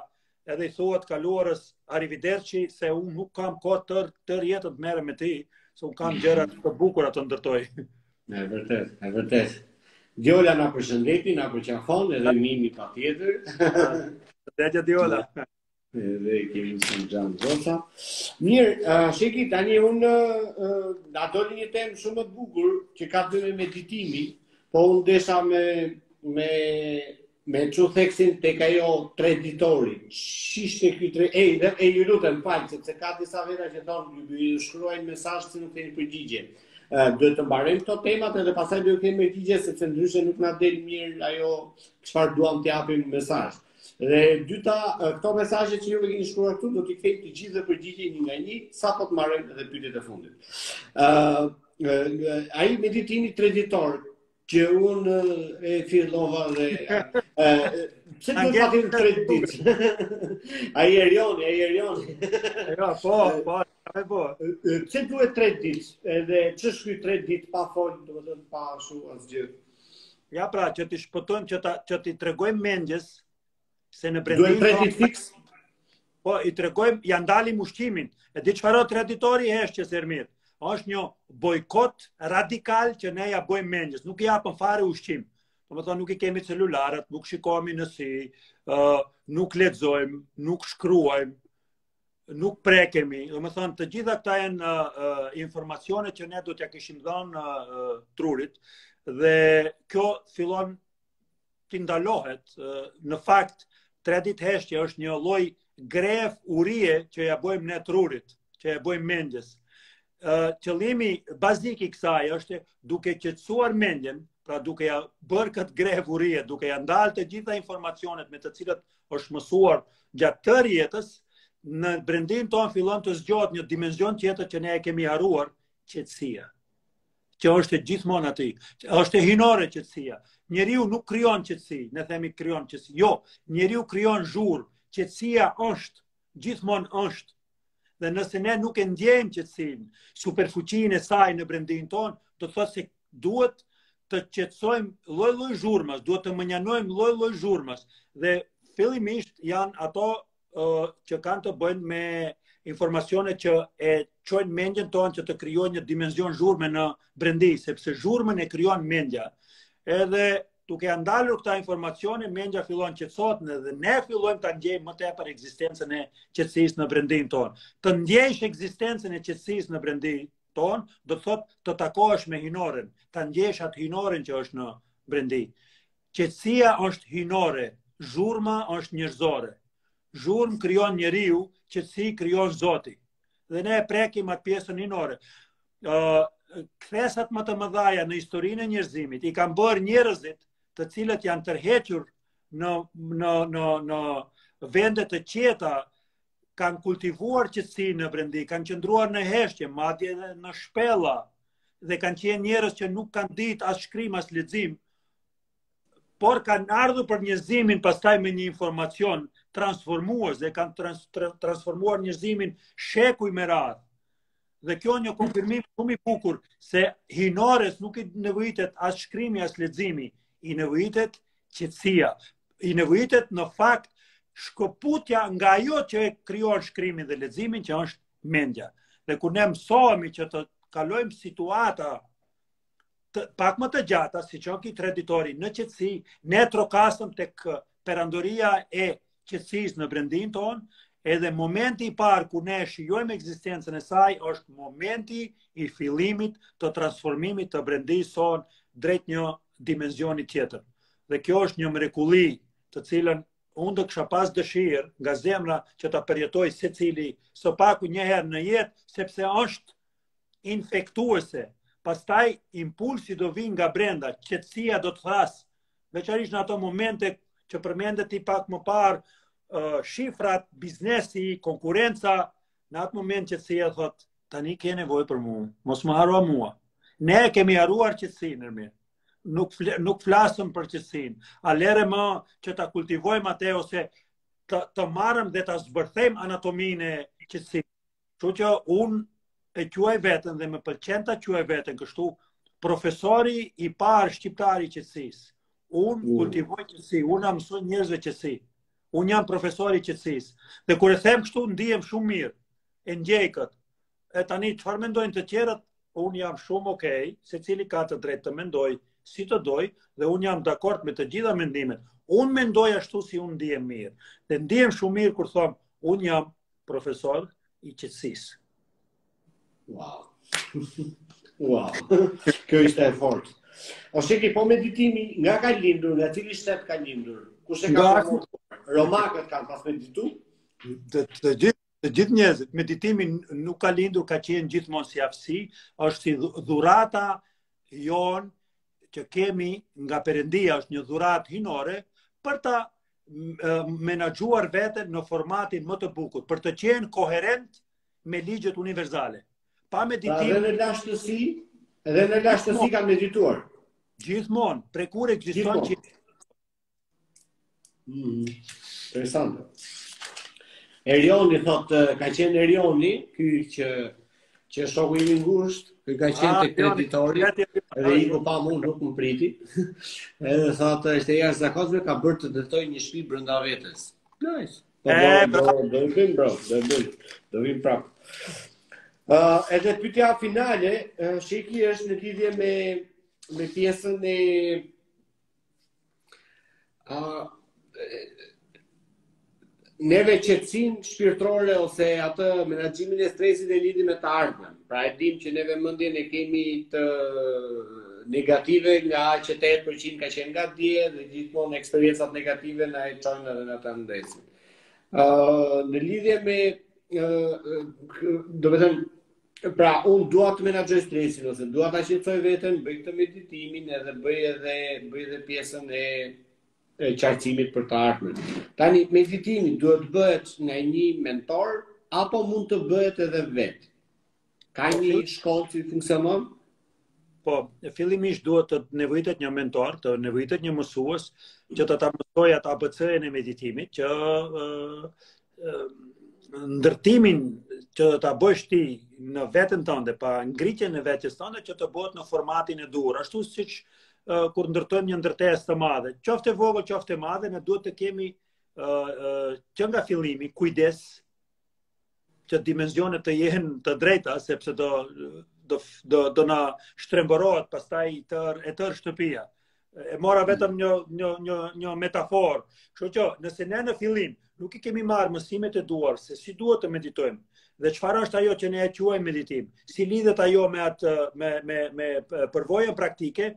S2: edhe i thuhet kaluarës arrivederci se unë nuk kam kohë tër, tër jetën të merrem me ti, se unë kam gjëra të bukura të ndërtoj.
S1: E vërtet, e vërtet. Djola na përshëndeti, na përqafon, edhe Mimi patjetër.
S2: Përshëndetje Djola.
S1: Edhe kemi shumë gjanë zosa. Mirë, uh, Sheki, tani unë uh, na doli një temë shumë të bukur që ka të bëjë me meditimi, po unë desha me me me çu theksin tek ajo traditori. Shishte ky tre ej, dhe e ju lutem fal sepse ka disa veta që thonë ju shkruajnë mesazh se nuk keni përgjigje. Uh, duhet të mbarojmë këto temat edhe pastaj do të kemi përgjigje sepse ndryshe nuk na del mirë ajo çfarë duam të japim mesazh. Dhe dyta, këto mesazhe që ju e keni shkruar këtu do t'i kthejmë të gjithë dhe përgjigje një nga një, sa po të marrëm edhe pyetjet e fundit. Uh, uh, ai meditimi traditor që unë e fillova dhe uh, pse duhet të patim tre ditë? Ai Erioni, ai Erioni.
S2: Jo, po, po, po.
S1: Pse duhet tre ditë? Edhe ç'është ky tre ditë pa fol, domethënë pa ashu asgjë.
S2: Ja pra, që ti shpëtojmë që ta që ti tregojmë mendjes se në
S1: Duhet tre ditë fiks?
S2: Po, i tregojmë, ja ndalim ushqimin. E di çfarë traditori heshtjes Ermir. Është një bojkot radikal që ne ja bëjmë mendjes, nuk i japëm fare ushqim. Domethënë nuk i kemi celularat, nuk shikohemi në sy, uh, nuk lexojmë, nuk shkruajmë, nuk prekemi. Domethënë të gjitha këta janë uh, uh, informacione që ne do t'ja kishim dhënë uh, trurit dhe kjo fillon të ndalohet. Uh, në fakt tre ditë heshtje është një lloj gref urie që ja bëjmë ne trurit, që ja bëjmë mendjes. Uh, qëllimi bazik i kësaj është duke qetësuar mendjen, pra duke ja bërë këtë gref urie, duke ja ndalë të gjitha informacionet me të cilat është mësuar gjatë tërë jetës, në brendin tonë fillon të zgjohet një dimension tjetër që ne e kemi haruar, qetësia. Që është gjithmonë aty, është e hinore qetësia. Njeriu nuk krijon qetësi, ne themi krijon qetësi. Jo, njeriu krijon zhurmë. Qetësia është, gjithmonë është. Dhe nëse ne nuk e ndjejmë qetësinë, superfuqinë e saj në brendin tonë, do të thotë se duhet të qetësojmë lloj-lloj zhurmës, duhet të mënjanojmë lloj-lloj zhurmës. Dhe fillimisht janë ato uh, që kanë të bëjnë me informacione që e çojnë mendjen tonë që të krijojnë një dimension zhurme në brendi, sepse zhurmën e krijon mendja. Edhe duke ndalur këta informacione, mendja fillon qetësohet dhe ne fillojmë ta ndjejmë më tepër ekzistencën e qetësisë në brendin tonë. Të ndjejsh ekzistencën e qetësisë në brendin tonë, do të thotë të takohesh me hinoren, ta ndjejsh atë hinoren që është në brendi. Qetësia është hinore, zhurma është njerëzore. Zhurmë krijon njeriu, qetësi krijon Zoti. Dhe ne e prekim atë pjesën hinore. Uh, Kthesat më të mëdha në historinë e njerëzimit i kanë bërë njerëzit të cilët janë tërhequr në, në, në, në vende të qeta, kanë kultivuar qetësinë në brendi, kanë qëndruar në heshtje, madje edhe në shpella, dhe kanë qenë njerëz që nuk kanë ditë as shkrim as lexim, por kanë ardhur për njerëzimin pastaj me një informacion transformues dhe kanë trans, tra, transformuar njerëzimin shekuj me radhë. Dhe kjo një konfirmim shumë i bukur se hinores nuk i nevojitet as shkrimi as leximi, i nevojitet qetësia, i nevojitet në fakt shkëputja nga ajo që e krijon shkrimin dhe leximin, që është mendja. Dhe kur ne mësohemi që të kalojmë situata të, pak më të gjata, siç është ky traditori në qetësi, ne trokasëm tek perandoria e qetësisë në brendin tonë. Edhe momenti i parë ku ne shijojmë ekzistencën e saj është momenti i fillimit të transformimit të brendisë son drejt një dimensioni tjetër. Dhe kjo është një mrekulli të cilën unë do kisha pas dëshirë nga zemra që ta përjetoj secili së paku një herë në jetë, sepse është infektuese. Pastaj impulsi do vinë nga brenda, qetësia do të thras, veçanërisht në ato momente që përmendet i pak më parë. Uh, shifrat, biznesi, konkurenca, në atë moment qetësia thot, tani ke nevojë për mua, mos më haro mua. Ne kemi haruar qetësinë, Ermir. Nuk, nuk flasëm për qetësinë. A lere më që ta kultivojmë atë ose të, të marrëm dhe ta zbërthejmë anatominë e qetësisë. Kështu që unë e quaj veten dhe më pëlqen ta quaj veten kështu, profesori i parë shqiptar i qetësisë. Unë kultivoj qetësi, unë mësoj njerëzve qetësi. Unë jam profesor i qetësisë. Dhe kur e them kështu ndihem shumë mirë. E ndjej kët. E tani çfarë mendojnë të tjerët? Unë jam shumë okay, secili ka të drejtë të mendoj si të doj dhe unë jam dakord me të gjitha mendimet. Unë mendoj ashtu si unë ndihem mirë. Dhe ndihem shumë mirë kur them unë jam profesor i qetësisë.
S1: Wow. Wow. Kjo ishte e fortë. O sheki, po meditimi nga ka lindur, nga cili shtet ka lindur? Kush e ka promovuar? Romakët kanë pas meditu?
S2: Të, të gjithë të gjithë njerëzit, meditimi nuk ka lindur, ka qenë gjithmonë si aftësi, është si dhurata jon që kemi nga Perëndia, është një dhuratë hinore për ta menaxhuar veten në formatin më të bukur, për të qenë koherent me ligjet universale. Pa meditim.
S1: Pra, edhe në lashtësi, edhe në lashtësi kanë medituar.
S2: Gjithmonë, prej kur ekziston që
S1: Mm, interesante. Erioni thot, ka qenë Erioni, ky që që shoku i ngushtë, ky ka qenë tek kreditori, edhe i ku pa mua nuk më priti. Edhe thot, është e jashtëzakonshme, ka bërë të dëtoj një shtëpi brenda vetes. Nice. Po do do vim bro, do vim, do vim prap. Uh, edhe pyetja finale, uh, sheki është në lidhje me me pjesën e uh, neve qetësinë shpirtërore ose atë menaxhimin e stresit e lidhur me të ardhmen. Pra e dim që neve mendjen e kemi të negative nga që tetëdhjetë përqind ka qenë nga dje dhe gjithmonë eksperiencat negative na e çojnë edhe në atë ndesin. Uh, në lidhje me uh, do të thënë, pra unë dua të menaxhoj stresin ose dua ta qetësoj veten, bëj këtë meditimin edhe bëj edhe bëj edhe pjesën e qartësimit për të ardhmen. Tani meditimi duhet bëhet nga një mentor apo mund të bëhet edhe vetë? Ka një shkollë që funksionon?
S2: Po, fillimisht duhet të nevojitet një mentor, të nevojitet një mësues që të ta mësojë atë A B C-n e meditimit, që uh, uh, ndërtimin që ta bësh ti në veten tënde, pa ngritjen e vetes tënde, që të bëhet në formatin e duhur, ashtu siç Uh, kur ndërtojmë një ndërtesë të madhe, qoftë e vogël, qoftë e madhe, ne duhet të kemi uh, uh, që nga fillimi kujdes që dimensionet të jenë të drejta, sepse do do do, do na shtrembërohet pastaj tër e tër shtëpia. E mora vetëm një një një një metaforë. Kështu që nëse ne në fillim nuk i kemi marrë mësimet e duar se si duhet të meditojmë dhe çfarë është ajo që ne e quajmë meditim, si lidhet ajo me atë me me me përvojën praktike,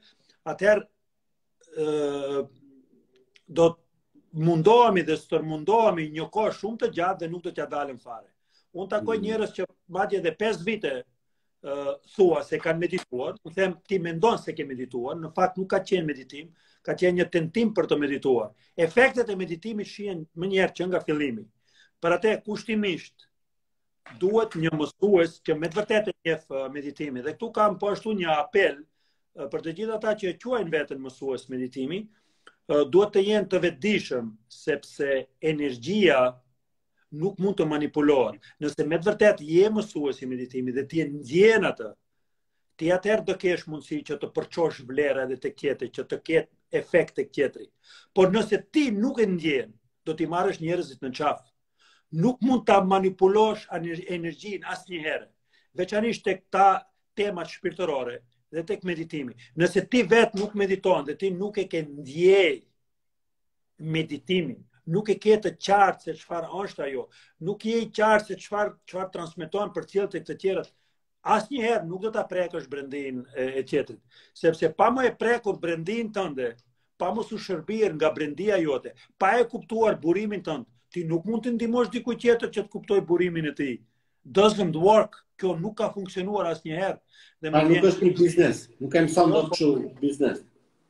S2: atëherë do të mundohemi dhe stërmundohemi një kohë shumë të gjatë dhe nuk do t'ja dalëm fare. Unë takoj njerëz që madje edhe pesë vite uh, thua se kanë medituar, u them ti mendon se ke medituar, në fakt nuk ka qenë meditim, ka qenë një tentim për të medituar. Efektet e meditimit shihen më njëherë që nga fillimi. Për atë kushtimisht duhet një mësues që me të vërtetë e njeh meditimin. Dhe këtu kam po ashtu një apel për të gjithë ata që e quajnë veten mësues meditimi, duhet të jenë të vetëdijshëm, sepse energjia nuk mund të manipulohet. Nëse me të vërtetë je mësues i meditimit dhe ti e ndjen atë, ti atëherë do kesh mundësi që të përçosh vlera edhe tek tjetri, që të ketë efekt tek tjetri. Por nëse ti nuk e ndjen, do t'i marrësh njerëzit në qafë. Nuk mund ta manipulosh energjinë asnjëherë, veçanërisht tek ta temat shpirtërore dhe tek meditimi. Nëse ti vetë nuk mediton dhe ti nuk e ke ndjej meditimin, nuk e ke të qartë se çfarë është ajo, nuk je i qartë se çfarë çfarë transmeton për cilët e të tjerët, asnjëherë nuk do ta prekësh brendin e tjetrit, sepse pa më e prekur brendin tënde, pa mos u shërbyer nga brendia jote, pa e kuptuar burimin tënd, ti nuk mund të ndihmosh dikujt tjetër që të kuptojë burimin e tij. Doesn't work. Kjo nuk ka funksionuar asnjëherë. Dhe
S1: pa nuk është një biznes. Nuk kemi sa ndonjë kështu biznes.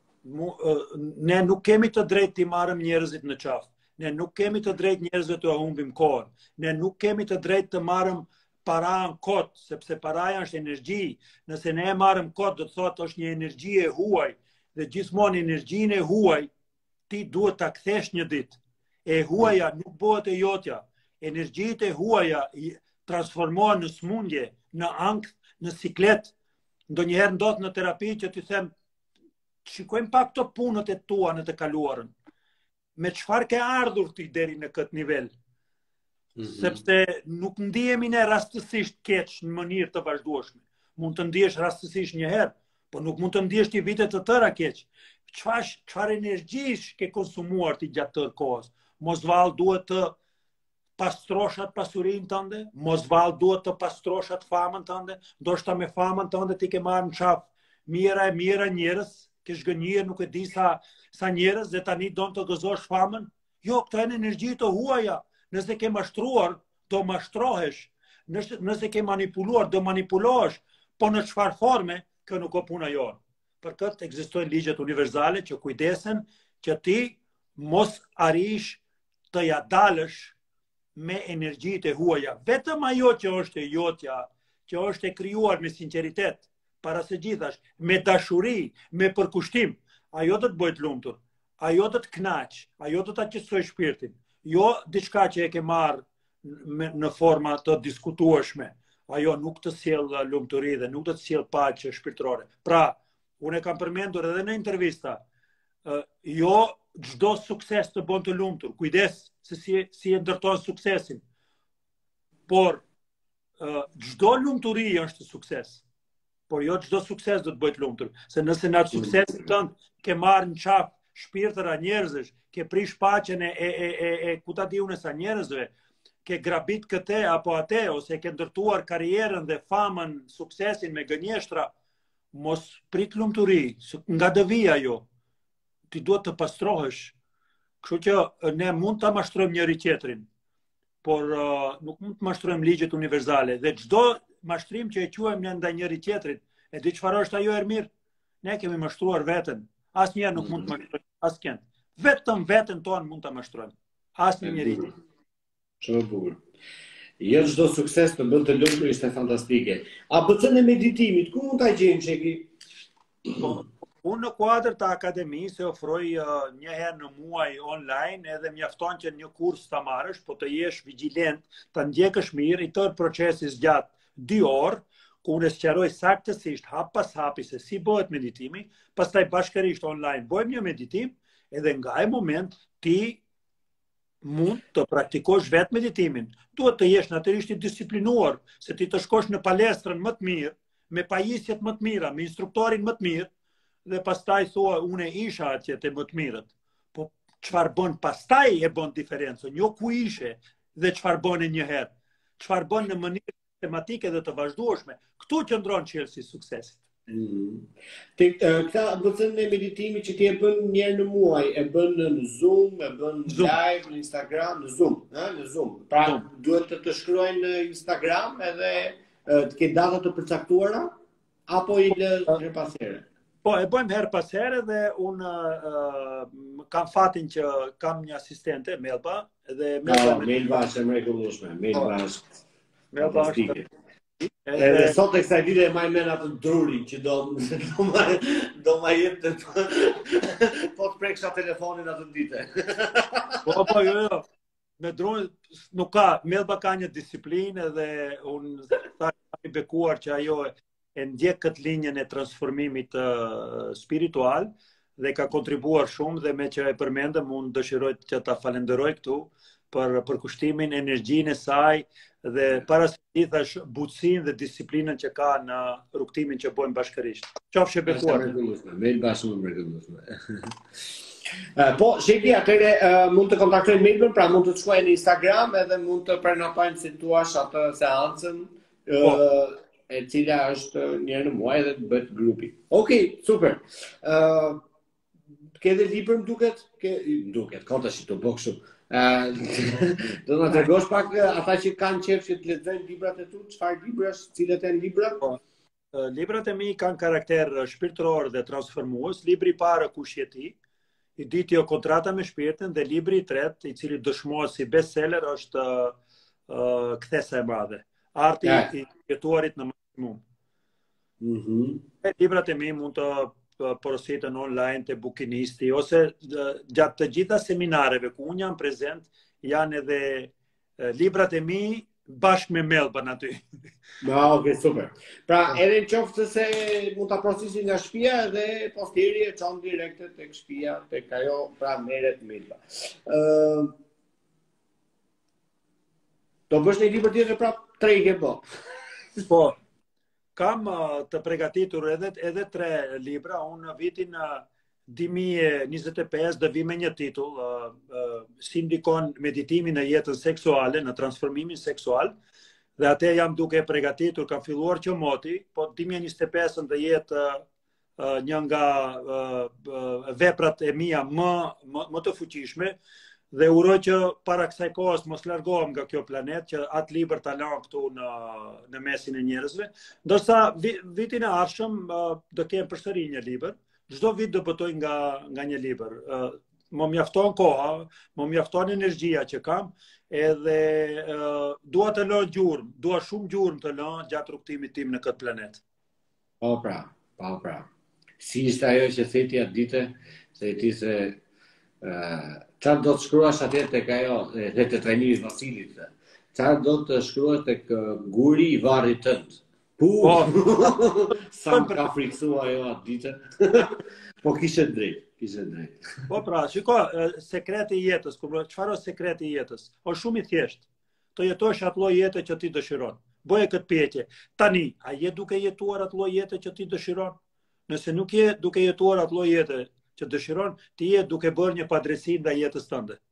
S2: Ne nuk kemi të drejtë të marrim njerëzit në qafë. Ne nuk kemi të drejtë njerëzve të humbim kohën. Ne nuk kemi të drejtë të marrim para në kot, sepse paraja është energji. Nëse ne e marrim kot, do të thotë është një energji e huaj dhe gjithmonë energjinë e huaj ti duhet ta kthesh një ditë. E huaja nuk bëhet e jotja. Energjitë e huaja transformohen në smundje, në ankth, në siklet. Ndonjëherë ndodh në terapi që ti them, shikojmë pak këto punët e tua në të kaluarën. me çfarë ke ardhur ti deri në këtë nivel. Mm -hmm. Sepse nuk ndihemi ne rastësisht keq në mënyrë të vazhdueshme. Mund të ndihesh rastësisht një herë, po nuk mund të ndihesh ti vite të tëra keq. Çfarë çfarë energjish ke konsumuar ti gjatë tërë kohës? Mos vallë duhet të pastroshat pasurinë tënde, mos vallë duhet të pastroshat famën tënde, ndoshta me famën tënde ti ke marrë në qaf mira e mira njerëz, ke zhgënjur nuk e di sa sa njerëz dhe tani don të gëzosh famën. Jo, këto janë energji të huaja. Nëse ke mashtruar, do mashtrohesh. Nëse nëse ke manipuluar, do manipulohesh. Po në çfarë forme, kjo nuk ka puna jonë. Për këtë ekzistojnë ligjet universale që kujdesen që ti mos arish të ja dalësh me energjitë e huaja. Vetëm ajo që është e jotja, që është e krijuar me sinqeritet, para së gjithash, me dashuri, me përkushtim, ajo do të bëhet lumtur, ajo do të kënaq, ajo do ta qetësoj shpirtin. Jo diçka që e ke marrë në forma të diskutueshme. Ajo nuk të sjell lumturi dhe nuk do të sjell paqe shpirtërore. Pra, unë e kam përmendur edhe në intervista, jo çdo sukses të bën të lumtur. Kujdes se si si e ndërton suksesin. Por çdo lumturi është sukses. Por jo çdo sukses do të bëhet lumtur, se nëse në atë suksesin tënd ke marrë në qaf shpirtëra njerëzish, ke prish paqen e e e e ku ta di unë sa njerëzve, ke grabit këtë apo atë, ose ke ndërtuar karrierën dhe famën, suksesin me gënjeshtra, mos prit lumturi, nga do vi ajo. Ti duhet të pastrohesh. Kështu që ne mund ta mashtrojmë njëri tjetrin, por uh, nuk mund të mashtrojmë ligjet universale. Dhe çdo mashtrim që e quajmë ne ndaj njëri tjetrit, e di çfarë është ajo e mirë? Ne kemi mashtruar veten. Asnjëherë nuk mund të mashtrojmë askënd. Vetëm veten tonë mund ta mashtrojmë. Asnjë njeri.
S1: Çfarë bukur. Jo çdo sukses të bën të lumtur, ishte fantastike. A B C-n e meditimit, ku mund ta gjejmë çeki?
S2: Unë në kuadër të akademisë ofroj uh, një herë në muaj online, edhe mjafton që një kurs ta marrësh, po të jesh vigjilent, ta ndjekësh mirë, i tërë procesi zgjat dy orë, ku unë sqaroj saktësisht hap pas hapi se si bëhet meditimi, pastaj bashkërisht online bëjmë një meditim, edhe nga ai moment ti mund të praktikosh vetë meditimin. Duhet të jesh natyrisht i disiplinuar, se ti të shkosh në palestrën më të mirë, me pajisjet më të mira, me instruktorin më të mirë, dhe pastaj thua unë isha atje te më të mirët. Po çfarë bën pastaj e bën diferencën, jo ku ishe dhe çfarë bën një herë. Çfarë bën në mënyrë sistematike dhe të vazhdueshme. Këtu qëndron çelësi i suksesit.
S1: Mm. Te këta B C-n e meditimit që ti e bën një herë në muaj, e bën në Zoom, e bën Zoom. Live në Instagram, në Zoom, ëh, në Zoom. Pra Zoom. Duhet të të shkruajnë në Instagram edhe të ke data të përcaktuara apo i lë her pas here?
S2: Po, e bëjmë her pas here dhe unë uh, kam fatin që kam një asistente, Melba, dhe
S1: Melba... Oh, Melba është e mrekullueshme, Melba është...
S2: Melba është...
S1: Edhe sot e kësaj dite e maj men atë drurin që do do ma jep të po të preksha telefonin atë dite.
S2: Po, po, jo, jo. Me drurin nuk ka, Melba ka një disiplinë dhe unë ta i bekuar që ajo e ndjek këtë linjën e transformimit uh, spiritual dhe ka kontribuar shumë dhe me që e përmendëm unë dëshiroj që ta falenderoj këtu për përkushtimin, energjinë e saj dhe para së gjithash butësinë dhe disiplinën që ka në rrugtimin që bojmë bashkërisht. Qofsh e bekuar.
S1: Melba shumë mrekullueshme. Po, sheki, atëre uh, mund të kontaktojnë Melbën, pra mund të të shkuaj në Instagram edhe mund të prenotojnë si tuash atë seancën.
S2: Po.
S1: Uh, e cila është njërë në muaj dhe të bëhet grupi. Okej, super. Uh, ke dhe libër më duket? Ke, më duket, ka të shi të bëk shumë. Uh, do në të regosh pak ata që kanë qef që të lexojnë librat e tu, çfarë librash, cilët e në libra?
S2: Uh, librat e mi kanë karakter shpirtëror dhe transformues. Libri i parë Kush je ti, i dyti o Kontrata me shpirtin, dhe libri i tretë, i cili dëshmohet si bestseller, është uh, Kthesa e madhe. Arti yeah. i jetuarit në maksimum.
S1: Mm -hmm.
S2: Librat e mi mund të porositën online të Bukinisti, ose gjatë të gjitha seminareve ku unë jam prezent, janë edhe librat e mi bashkë me Melbën aty.
S1: Ma, ok, super. Pra, edhe në qoftë se mund ta procesi nga shtëpia dhe posteri e çon direkte tek shtëpia, tek ajo, pra merret Milva. Ë Do bësh një libër tjetër prap tre i ke bë.
S2: Po, kam uh, të përgatitur edhe edhe tre libra. Unë në vitin uh, dy mijë e njëzet e pesë do vi me një titull, uh, uh, si ndikon meditimi në jetën seksuale, në transformimin seksual. Dhe atë jam duke përgatitur, kam filluar që moti, po dy mijë e njëzet e pesë do jetë uh, një nga uh, uh, veprat e mia më, më më të fuqishme. Dhe uroj që para kësaj kohës mos largohem nga kjo planet, që atë libër ta lëm këtu në në mesin e njerëzve. Ndërsa vi, vitin e ardhshëm uh, do kem përsëri një libër. Çdo vit do botoj nga nga një libër. Uh, më mjafton koha, më mjafton energjia që kam, edhe uh, dua të lë gjurmë, dua shumë gjurmë të lë gjatë rrugtimit tim në këtë planet.
S1: Po pra, po pra. Si ishte ajo që theti atë ditë, se ti se uh, çfarë do të shkruash atje tek ajo, dhe te trajnimi Vasilit. Çfarë do të shkruash tek uh, guri i varrit tënd? Pu, oh. Sa më ka friksuar ajo atë ditë. Po kishe drejt, kishe drejt.
S2: Po pra, shiko, sekreti i jetës, çfarë është sekreti i jetës? Është shumë i thjeshtë. Të jetosh atë lloj jete që ti dëshiron. Boje këtë pyetje. Tani, a je duke jetuar atë lloj jete që ti dëshiron? Nëse nuk je duke jetuar atë lloj jete që dëshiron, ti je duke bërë një padrejti ndaj jetës tënde.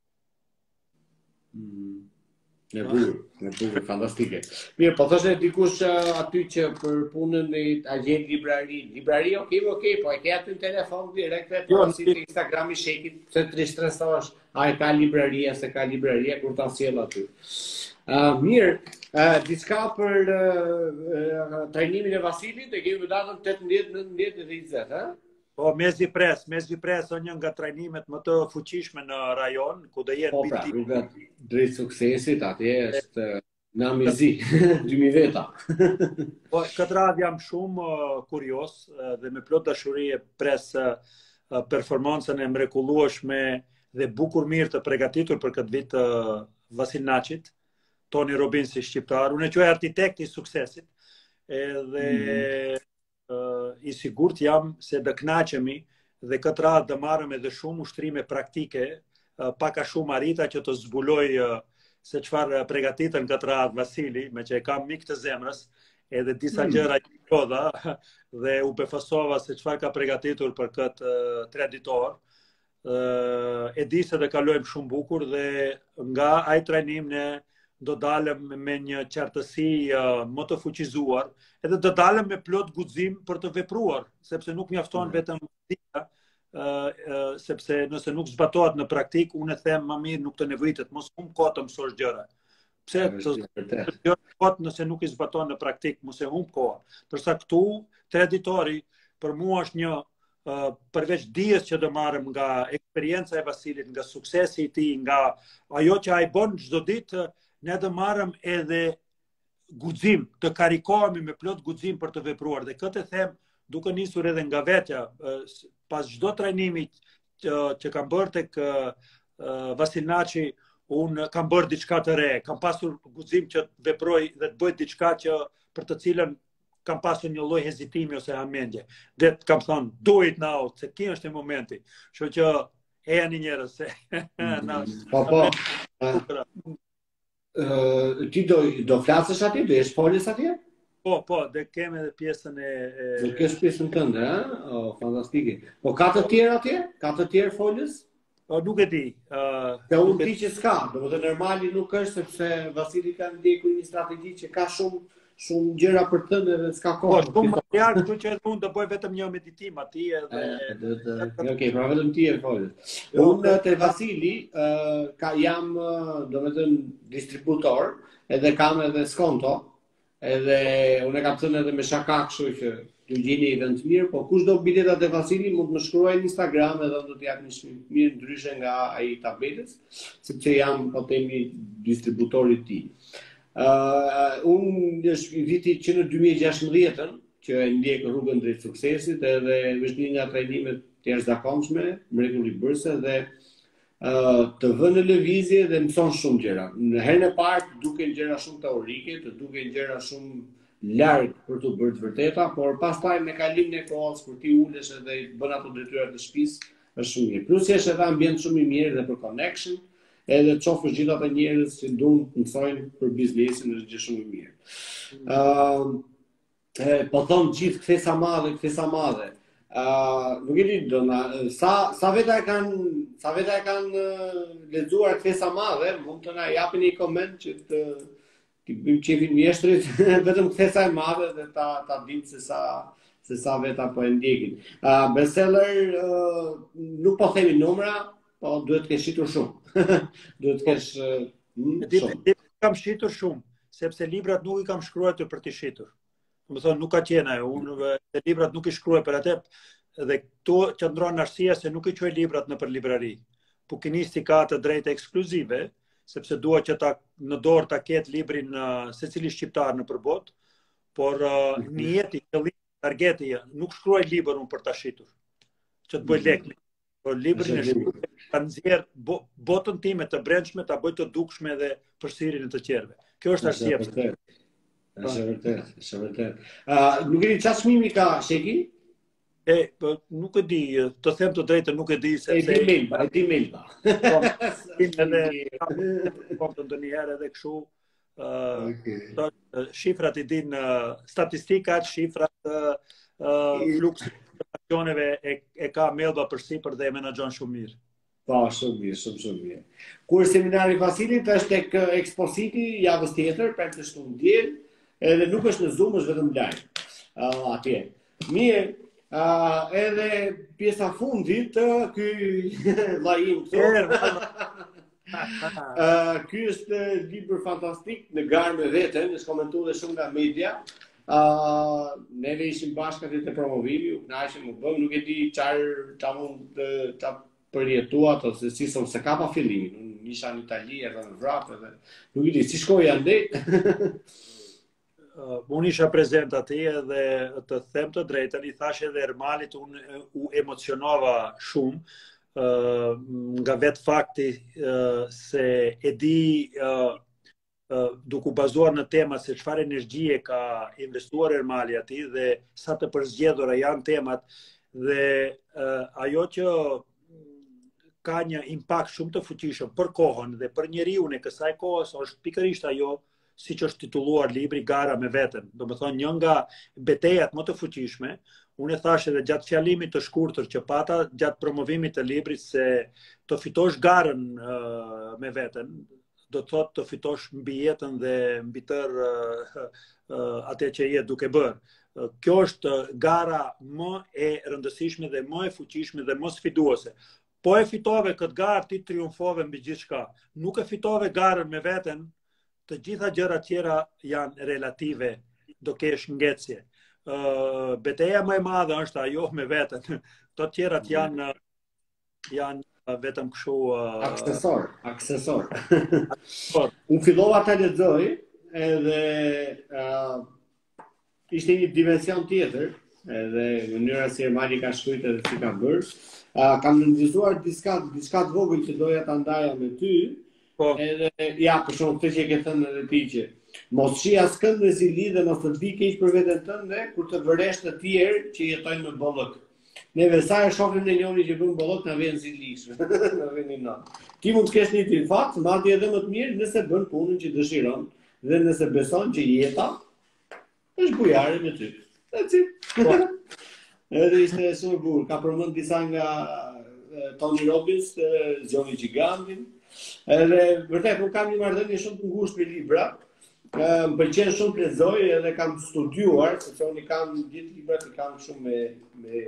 S1: Mm. Në bukur, në bukur, fantastike. Mirë, po thoshe dikush uh, aty që për punën e agent librari, librari, ok, ok, po e ke aty në telefon direkte, po si të Instagrami shekit, se të ristresosh, a e ka libraria, se ka libraria, kur ta sjell aty. Uh, mirë, uh, diçka për uh, uh, trajnimin e Vasilit, e kemi datën tetëmbëdhjetë, nëntëmbëdhjetë dhe njëzet, ha?
S2: Po, Mezi Pres, Mezi Pres është një nga trajnimet më të fuqishme në rajon, ku do jetë
S1: po, pra, rrugat drejt suksesit, atje është në Mezi, dy mijë veta.
S2: Po, këtë radhë jam shumë uh, kurios uh, dhe me plot dashuri e pres uh, performancën e mrekullueshme dhe bukur mirë të përgatitur për këtë vit uh, Vasil Naçit, Tony Robbins i shqiptar, unë e quaj arkitekti i suksesit, edhe mm-hmm. Uh, i sigurt jam se do kënaqemi dhe këtë radhë do marrëm edhe shumë ushtrime praktike, uh, paka shumë arrita që të zbuloj uh, se çfarë përgatitën këtë radhë Vasili, me që e kam mik të zemrës, edhe disa mm. gjëra që prodha dhe u befasova se çfarë ka përgatitur për këtë uh, tre ditor. Uh, e di se do kalojmë shumë bukur dhe nga ai trajnim ne do dalëm me një qartësi uh, më të fuqizuar, edhe do dalëm me plot guxim për të vepruar, sepse nuk mjafton mm. vetëm dita, uh, uh, sepse nëse nuk zbatohet në praktik, unë e them më mirë nuk të nevojitet, mos humb kohë të mësosh gjëra. Pse të gjëra nëse nuk i zbaton në praktik, mos e humb kohë. Përsa këtu, tre ditori, për mua është një Uh, përveç dijes që do marrëm nga eksperienca e Vasilit, nga suksesi i tij, nga ajo që ai bën çdo ditë, ne do marrëm edhe guxim, të karikohemi me plot guxim për të vepruar. Dhe këtë e them duke nisur edhe nga vetja, uh, pas çdo trajnimi që, që kam bërë tek uh, Vasil Naçi, unë kam bërë diçka të re, kam pasur guxim që të veproj dhe të bëj diçka që për të cilën kam pasur një lloj hezitimi ose hamendje. Dhe kam thënë, do it now, se kjo është e momenti. Kështu që e janë njerëz se na.
S1: Po po. Ë ti do do flasësh atje, do jesh folës atje?
S2: Po, po, dhe kem edhe pjesën e, e...
S1: Do kesh pjesën tënde, ha? Oh, fantastike. Po ka të tjerë atje? Ka të tjerë folës?
S2: O, nuk e di. Uh,
S1: Dhe unë di që s'ka, do të normali nuk është, sepse Vasili ka ndjekur një strategji që ka shumë shumë gjëra për të thënë dhe s'ka kohë.
S2: Po, shumë material, kështu që unë do bëj vetëm një meditim atij edhe.
S1: Okej, pra vetëm ti e folës. Unë te Vasili ka jam, domethënë, distributor, edhe kam edhe skonto, edhe unë e kam thënë edhe me shaka, kështu që ju gjeni event mirë, po kush do biletat e Vasili mund të më shkruaj në Instagram edhe do të jap një shkrim mirë ndryshe nga ai tabelës, sepse jam po themi distributori i tij. Uh, unë është viti që në dy mijë e gjashtëmbëdhjetë që e ndjek rrugën drejt suksesit edhe është një nga trajnimet të jashtëzakonshme, mrekullueshme dhe të vënë në lëvizje dhe mëson shumë gjëra. Në herën e parë të duken gjëra shumë teorike, të duken gjëra shumë larg për të bërë të vërteta, por pastaj me kalimin e kohës kur ti ulesh edhe i bën ato detyrat e shtëpisë, është shumë mirë. Plus është edhe ambient shumë i mirë dhe për connection, edhe të shohësh gjithë ata njerëz që duan të mësojnë për biznesin, është gjë shumë e mirë. Ë po thon gjithë kthesa madhe, kthesa madhe. Uh, nuk e di dona, sa sa veta e kanë sa veta e kanë uh, lexuar kthesa madhe, mund të na japin një koment që të të bëjmë çevin mjeshtrit vetëm kthesa e madhe dhe ta ta dimë se sa se sa veta po e ndjekin. Uh, bestseller uh, nuk po themi numra, po duhet të kesh shitur shumë. Duhet të kesh uh,
S2: shumë. Kam shitur shumë, sepse librat nuk i kam shkruar për të shitur. Më thonë, nuk ka qena, unë e librat nuk i shkruaj për atë, dhe këtu qëndron arsyeja se nuk i quaj librat në për librari. Bukinisti ka të drejtë ekskluzive, sepse dua që ta në dorë ta ketë librin uh, secili shqiptar në përbot, por uh, niyeti, qëllimi, targeti, nuk shkruaj libër unë për ta shitur, që të bëj lek. Por librin e shkruaj ta nxjerr bo, botën time të brendshme, ta bëj të dukshme dhe përsërinë të tjerëve. Kjo është arsyeja.
S1: Është vërtet, është vërtet. Uh, nuk e di çfarë çmimi ka Sheki?
S2: E, po, nuk e di, të them të drejtën nuk e di se
S1: e di Melba, e di Melba.
S2: Po, edhe po ndonjëherë edhe kështu, uh, okay. Shifrat i din uh, statistikat, shifrat uh, uh, fluksit informacioneve e, e ka Melba përsipër dhe e menaxhon shumë mirë.
S1: Po, shumë mirë, shumë shumë mirë. Kur seminari Vasilit është tek Expo City javës tjetër, për të shtunë diel. Edhe nuk është në Zoom, është vetëm live. Uh, atje. Mirë, uh, edhe pjesa fundit, uh, ky vllajim këtu. uh, ky është libër fantastik në garë me veten, është komentuar dhe shumë nga media. Uh, neve ishim bashkë aty te promovimi, u kënaqëm, u bëm, nuk e di çfarë çfarë mund të përjetuat ose si son se ka pa fillimin. Unë isha në Itali edhe në vrap edhe nuk e di si shkoi andej.
S2: Uh, unë isha prezent aty dhe të them të drejtën, i thash edhe Ermalit, unë u emocionova shumë uh, nga vetë fakti uh, se e di uh, uh, duke u bazuar në tema se çfarë energjie ka investuar Ermali aty dhe sa të përzgjedhura janë temat dhe uh, ajo që ka një impakt shumë të fuqishëm për kohën dhe për njeriu e kësaj kohës është pikërisht ajo si që është titulluar libri Gara me veten. Do me thonë një nga betejat më të fuqishme, unë e thash edhe gjatë fjalimit të shkurtër që pata, gjatë promovimit të librit se të fitosh garën uh, me veten, do të thotë të fitosh mbi jetën dhe mbi tërë uh, uh, atë që je duke bërë. Uh, kjo është gara më e rëndësishme dhe më e fuqishme dhe më sfiduese. Po e fitove këtë garë, ti triumfove mbi gjithçka. Nuk e fitove garën me veten, të gjitha gjërat tjera janë relative, do kesh ngecje. Uh, beteja më e madhe është ajo me veten. Të tjerat janë janë vetëm kështu uh...
S1: aksesor, aksesor. Unë fillova ta lexoj edhe uh, ishte një dimension tjetër, edhe mënyra si Ermali ka shkruar edhe si ka bërë. Uh, kam nënvizuar diçka diçka të vogël që doja ta ndaja me ty. Po. Edhe, ja, për shumë të që e ke thënë edhe ti që mos shi askënd me zili dhe mos të di keq për veten tënde kur të vëresh të tjerë që jetojnë me bollëk. Neve sa e shohim në njëri që bën bollëk na vjen zilish. Na vjen në. Ti mund të kesh një trilfat, madje edhe më të mirë nëse bën punën që dëshiron dhe nëse beson që jeta është bujare me ty. That's it. Po. Edhe ishte shumë bukur. Ka përmend disa nga Tony Robbins, Zjoni Gigantin. Edhe vërtet nuk kam një marrëdhënie shumë të ngushtë me libra. Më pëlqen shumë të lexoj edhe kam studiuar, sepse unë kam gjithë librat që kam shumë me me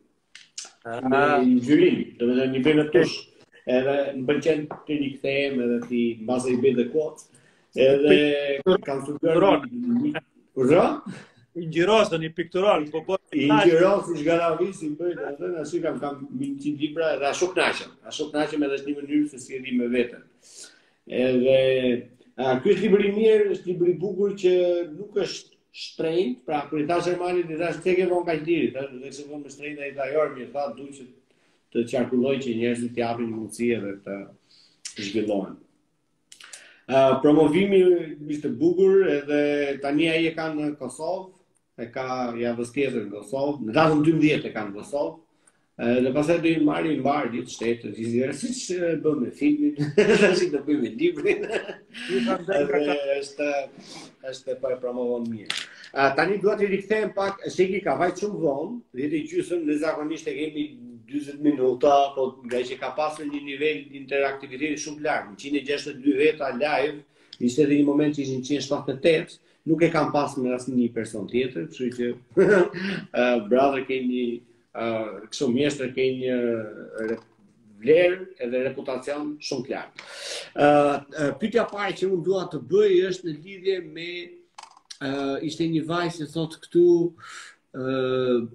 S1: me inxhirim, domethënë një bënë tush. Edhe më pëlqen të rikthehem edhe ti mbase i bëj dhe kot. Edhe kam studiuar. Ura?
S2: Ingjirosën i piktural, po po
S1: ingjirosën zgaravisin bëj atë, ashtu kam kam një libra dhe ashtu kënaqem. Ashtu kënaqem edhe është një mënyrë se si e di me veten. Edhe a, ky është libri i mirë, është libri i bukur që nuk është shtrenjtë, pra kur i thash Ermanit i thash tek e von kaq deri, thash dhe se von me shtrenjtë ai tha jormi, tha duhet që të qarkulloj që njerëzit japin mundësi edhe të zhvillohen. Uh, promovimi ishte bukur edhe tani ai e ka në Kosovë, e ka javës tjetër në Kosovë, në datën dymbëdhjetë e ka në Kosovë. Dhe pastaj do i marrin mbar ditë shtetë, siç bën me filmin, tash do bëjmë librin. Është është po e promovon mirë. Tani dua të rikthehem pak, Sheki ka vajt shumë vonë, dhjetë e gjysmë, ne zakonisht e kemi dyzet minuta, po nga që ka pasur një nivel interaktiviteti shumë larg, njëqind e gjashtëdhjetë e dy veta live, ishte edhe një moment që ishin njëqind e shtatëdhjetë e tetë, nuk e kam pasur me asnjë person tjetër, kështu që uh, brother ke një uh, kështu mjeshtër ke një vlerë edhe reputacion shumë të lartë. Uh, uh, pyetja parë që unë dua të bëj është në lidhje me uh, ishte një vajzë që thotë këtu uh,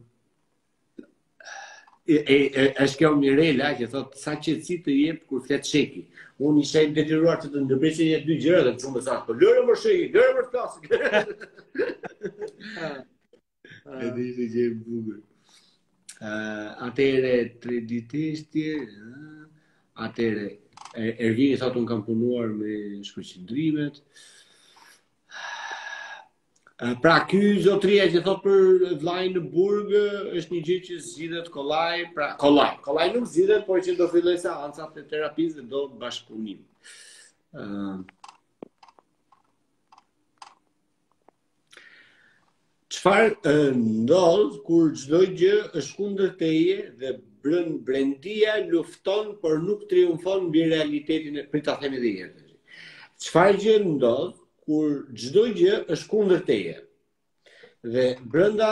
S1: e, e, është kjo Mirela që thotë sa qetësi të jep kur flet Sheki. Unë isha i detyruar të të ndërpresin një dy gjëra dhe shumë sa, po lëre më Sheki, lëre më flas. Edhe ishte gjë e bukur. Uh, Atëre tre ditështje, uh, atëre Ervini thotë unë kam punuar me shpërqendrimet. Uh, pra ky zotria që thotë për vllajën në Burg është një gjë që zgjidhet kollaj, pra kollaj. Kollaj nuk zgjidhet, por që do filloj seancat e terapisë dhe do bashkëpunim. Uh, Çfarë ndodh kur çdo gjë është kundër teje dhe brën brendia lufton por nuk triumfon mbi realitetin e prit ta themi edhe një herë. Çfarë gjë ndodh kur çdo gjë është kundër teje dhe brenda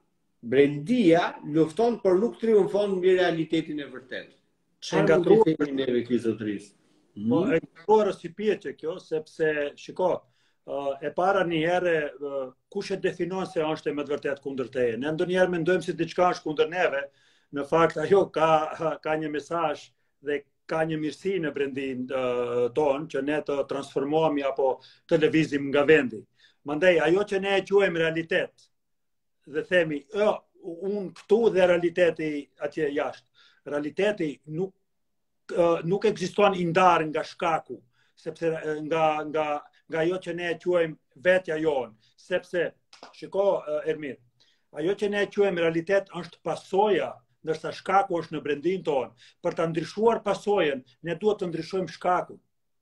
S1: brendia lufton por nuk triumfon mbi realitetin e vërtetë. Çfarë mund të themi neve këtij zotërisë?
S2: Po e kuptoj si pjeçë kjo sepse shiko Uh, e para një herë uh, kush e definon se është me të vërtet kundër teje. Ne ndonjëherë mendojmë se diçka është kundër neve, në fakt ajo ka ka një mesazh dhe ka një mirësi në brendin uh, ton që ne të transformohemi apo të lëvizim nga vendi. Mandej ajo që ne e quajmë realitet dhe themi, "Ë, unë këtu dhe realiteti atje jashtë." Realiteti nuk uh, nuk ekziston i ndarë nga shkaku, sepse nga nga nga ajo që ne e quajmë vetja jonë, sepse, shiko Ermir, ajo që ne e quajmë realitet është pasoja, ndërsa shkaku është në brendin tonë. Për të ndryshuar pasojen, ne duhet të ndryshojmë shkakun.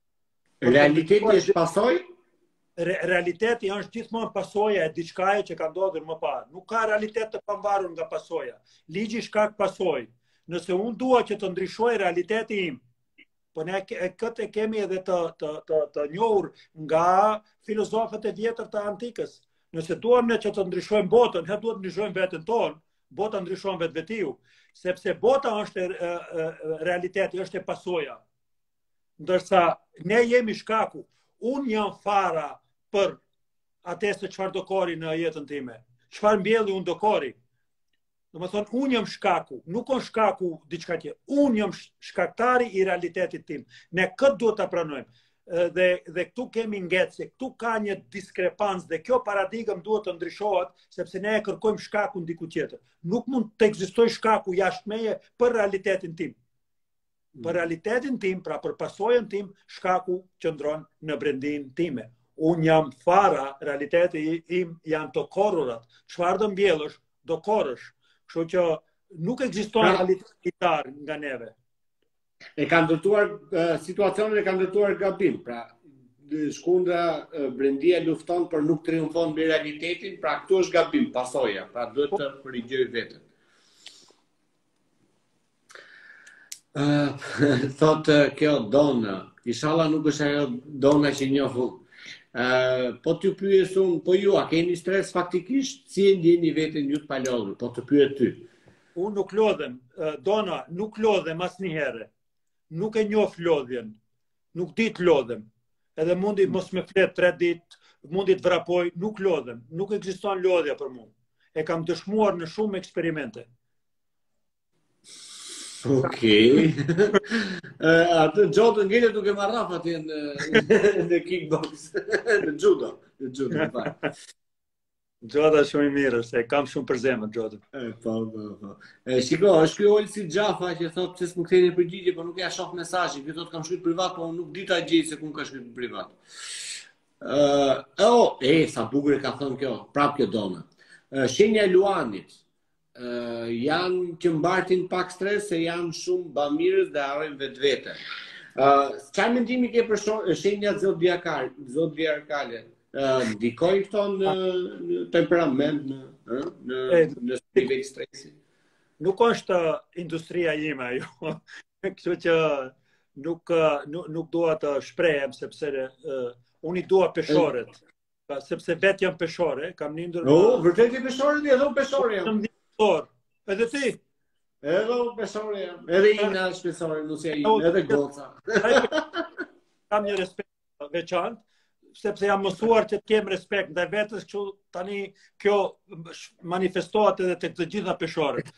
S1: Realiteti është pasoj?
S2: Re, realiteti është gjithmonë pasoja e diçkaje që ka ndodhur më parë. Nuk ka realitet të pavarur nga pasoja. Ligji shkak pasoj. Nëse unë dua që të ndryshoj realiteti im, po ne këtë e kemi edhe të, të, të, të njohur nga filozofët e vjetër të antikës. Nëse duam ne që të ndryshojmë botën, ne duhet të ndryshojmë veten tonë, bota ndryshon vetvetiu, sepse bota është e, e, realiteti, është e pasoja. Ndërsa ne jemi shkaku. Unë jam fara për atë se çfarë do kori në jetën time. Çfarë mbjelli unë do kori. Do më thonë, unë jam shkaku, nuk on shkaku diçka tjetër. Unë jam shkaktari i realitetit tim. Ne këtë duhet të pranojmë. Dhe, dhe këtu kemi ngecje, këtu ka një diskrepancë dhe kjo paradigmë duhet të ndryshohet, sepse ne e kërkojmë shkakun diku tjetër. Nuk mund të ekzistojë shkaku jashtë meje për realitetin tim. Për realitetin tim, pra për pasojën tim, shkaku qëndron në brendin time. Unë jam fara, realiteti im janë të korrurat. Çfarë do mbjellësh, do korrësh. Kështu që nuk ekziston realitet nga neve.
S1: E kanë ndërtuar uh, situacionin e kanë ndërtuar gabim, pra shkundra uh, brendia lufton për nuk triumfon mbi realitetin, pra këtu është gabim, pasoja, pra duhet të korrigjoj veten. Uh, Thot uh, kjo Dona, inshallah nuk është ajo Dona që njoh unë. Uh, po t'ju pyes unë, po ju, a keni stres faktikisht, si e ndjeni veten ju të palodhur, po të pyet ty.
S2: Unë nuk lodhem, uh, Dona, nuk lodhem asnjëherë. Nuk e njoh lodhjen, nuk di të lodhem. Edhe mundi mos me flet tre ditë, mundi të vrapoj, nuk lodhem. Nuk ekziston lodhja për mua. E kam dëshmuar në shumë eksperimente.
S1: Okej. Atë Gjodë ngele duke marraf atje në, në kickbox, në judo, në judo,
S2: Gjoda shumë i mirë, se kam shumë për zemër, Gjoda.
S1: E, po, po, po. E, shiko, është kjo Olsi Xhafa që thotë pse s'më ktheni përgjigje, po nuk ja shoh mesazhin. Ky thotë kam shkruar privat, po nuk di ta gjej se ku ka shkruar privat. Uh, oh, e, sa bukur e ka thënë kjo, prap kjo dona. Uh, shenja e Luanit. Uh, janë që mbartin pak stres se janë shumë bamirës dhe arrojnë vetvete. Uh, Çfarë mendimi ke për shenjat zodiakale? Zodiakale? Uh, ndikojnë këto në, në temperament, në, në, në nivel stresi?
S2: Nuk është industria ime ajo. Kështu që nuk, nuk, nuk dua të shprehem, sepse uh, unë i dua peshorët. E... Sepse vetë jam peshore, kam nindur...
S1: O, oh, vërtet i peshore, edhe unë peshore jam.
S2: Edhe ti?
S1: Edhe unë peshore jam. Edhe i në është peshore, nusja i, edhe goca.
S2: Kam një respekt veçantë, sepse jam mësuar që të kem respekt ndaj vetes, kështu tani kjo manifestohet edhe tek të gjitha peshorët.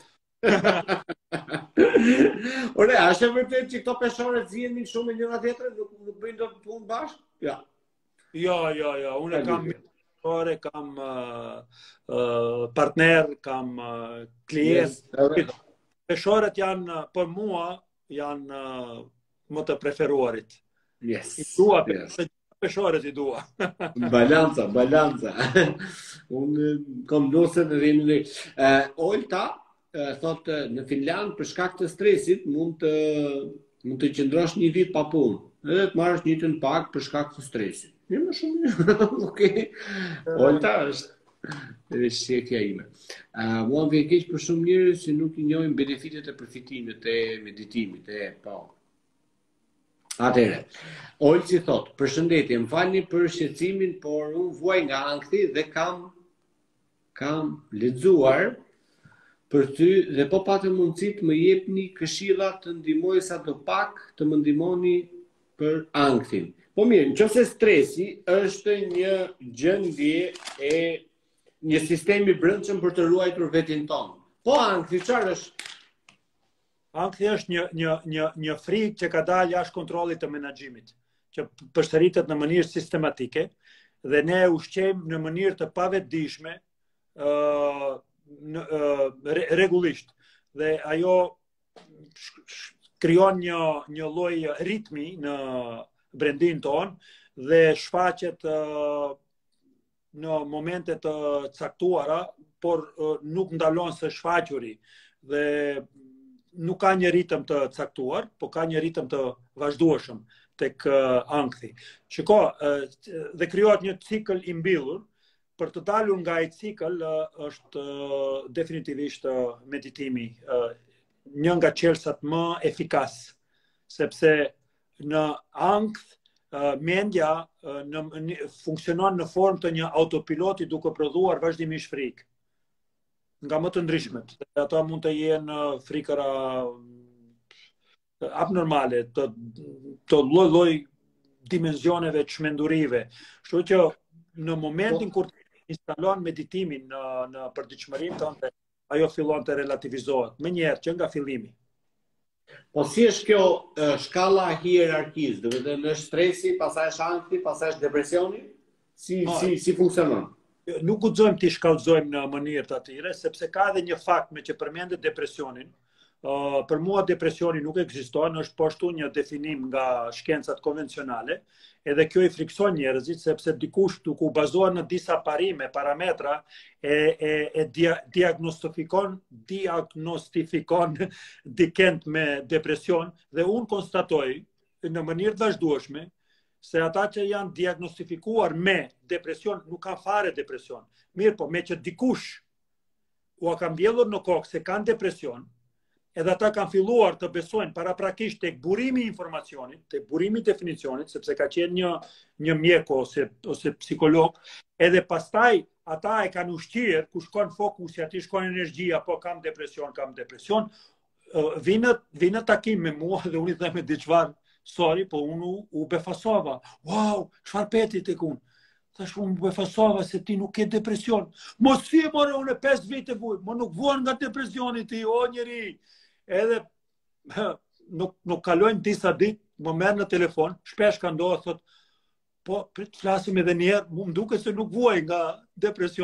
S1: Ore, a është e vërtet që këto peshorët zihemi shumë me njëra tjetrën, nuk, nuk bëjnë dot punë bashkë? Ja.
S2: Jo, jo, jo, unë kam peshore, kam uh, uh, partner, kam uh, klient. Yes. Peshorët janë, për mua, janë uh, më të preferuarit.
S1: Yes.
S2: I dua
S1: yes.
S2: Peshorët i dua.
S1: Balanca, balanca. Unë kam dosën edhe jemi në... Uh, Olta, uh, thotë, në Finland, për shkak të stresit, mund të, mund të qëndrosh një vit pa punë. Edhe të marrësh një të në pak për shkak të stresit. Një më shumë. Okej. Olta është... Edhe shqekja ime. Uh, mua më vjen keq për shumë njerëz që nuk i njohin benefitet e përfitimit e meditimit, e po. Atëre, Olci thot, përshëndetje, më falni për shqetësimin, por unë vuaj nga ankthi dhe kam kam lexuar për ty dhe po patë mundësi të më jepni këshilla të ndihmoj sa do pak të më ndihmoni për ankthin. Po mirë, nëse stresi është një gjendje e një sistemi brendshëm për të ruajtur vetin tonë. Po ankthi çfarë është?
S2: Ankthi është një, një, një, një frikë që ka dalë jashtë kontrollit të menaxhimit, që përsëritet në mënyrë sistematike dhe ne ushqejmë në mënyrë të pavetdijshme uh, në, uh, re, rregullisht. Dhe ajo krijon një, një lloj ritmi në brendin ton dhe shfaqet uh, në momente të caktuara, por uh, nuk ndalon së shfaquri dhe nuk ka një ritëm të caktuar, po ka një ritëm të vazhdueshëm tek uh, ankthi. Shiko, uh, dhe krijohet një cikël i mbyllur. Për të dalur nga ai cikël uh, është uh, definitivisht uh, meditimi, uh, një nga çelësat më efikas, sepse në ankth uh, mendja uh, në, në, funksionon në formë të një autopiloti duke prodhuar vazhdimisht frikë nga më të ndryshmet. Ato mund të jenë frikëra abnormale, të, të lloj-lloj dimensioneve të çmendurive. Kështu që në momentin kur instalon meditimin në, në përditshmërinë tënde, ajo fillon të relativizohet, më njëherë që nga fillimi.
S1: Po si është kjo uh, shkalla hierarkisë, do të thënë është stresi, pastaj është ankthi, pastaj është depresioni? Si ah, si si funksionon?
S2: Nuk guxojmë t'i shkallëzojmë në mënyrë të atyre, sepse ka edhe një fakt me që përmendet depresionin. Uh, për mua depresioni nuk ekziston, është po ashtu një definim nga shkencat konvencionale, edhe kjo i frikson njerëzit, sepse dikush duke u bazuar në disa parime, parametra, e, e, e dia, diagnostifikon, diagnostifikon dikend me depresion, dhe unë konstatoj në mënyrë të vazhdueshme se ata që janë diagnostifikuar me depresion nuk kanë fare depresion. Mirë po, me që dikush u a kanë mbjellur në kokë se kanë depresion, edhe ata kanë filluar të besojnë paraprakisht tek burimi i informacionit, tek burimi i definicionit, sepse ka qenë një, një mjek ose, ose psikolog, edhe pastaj ata e kanë ushqyer, ku shkon fokusi, aty shkon energjia, po kam depresion, kam depresion, vinë, vinë takim me mua dhe unë i them me diçfarë, sorry, po unë u, u befasova. Wow, çfarë peti tek unë? Thash unë befasova se ti nuk ke depresion. Mos si e more unë pesë vite vuj, më nuk vuan nga depresioni ti, o njeri. Edhe nuk, nuk kalojnë disa ditë, më merr në telefon, shpesh ka ndodhur, thot, po prit flasim edhe një herë, më duket se nuk vuaj nga depresioni.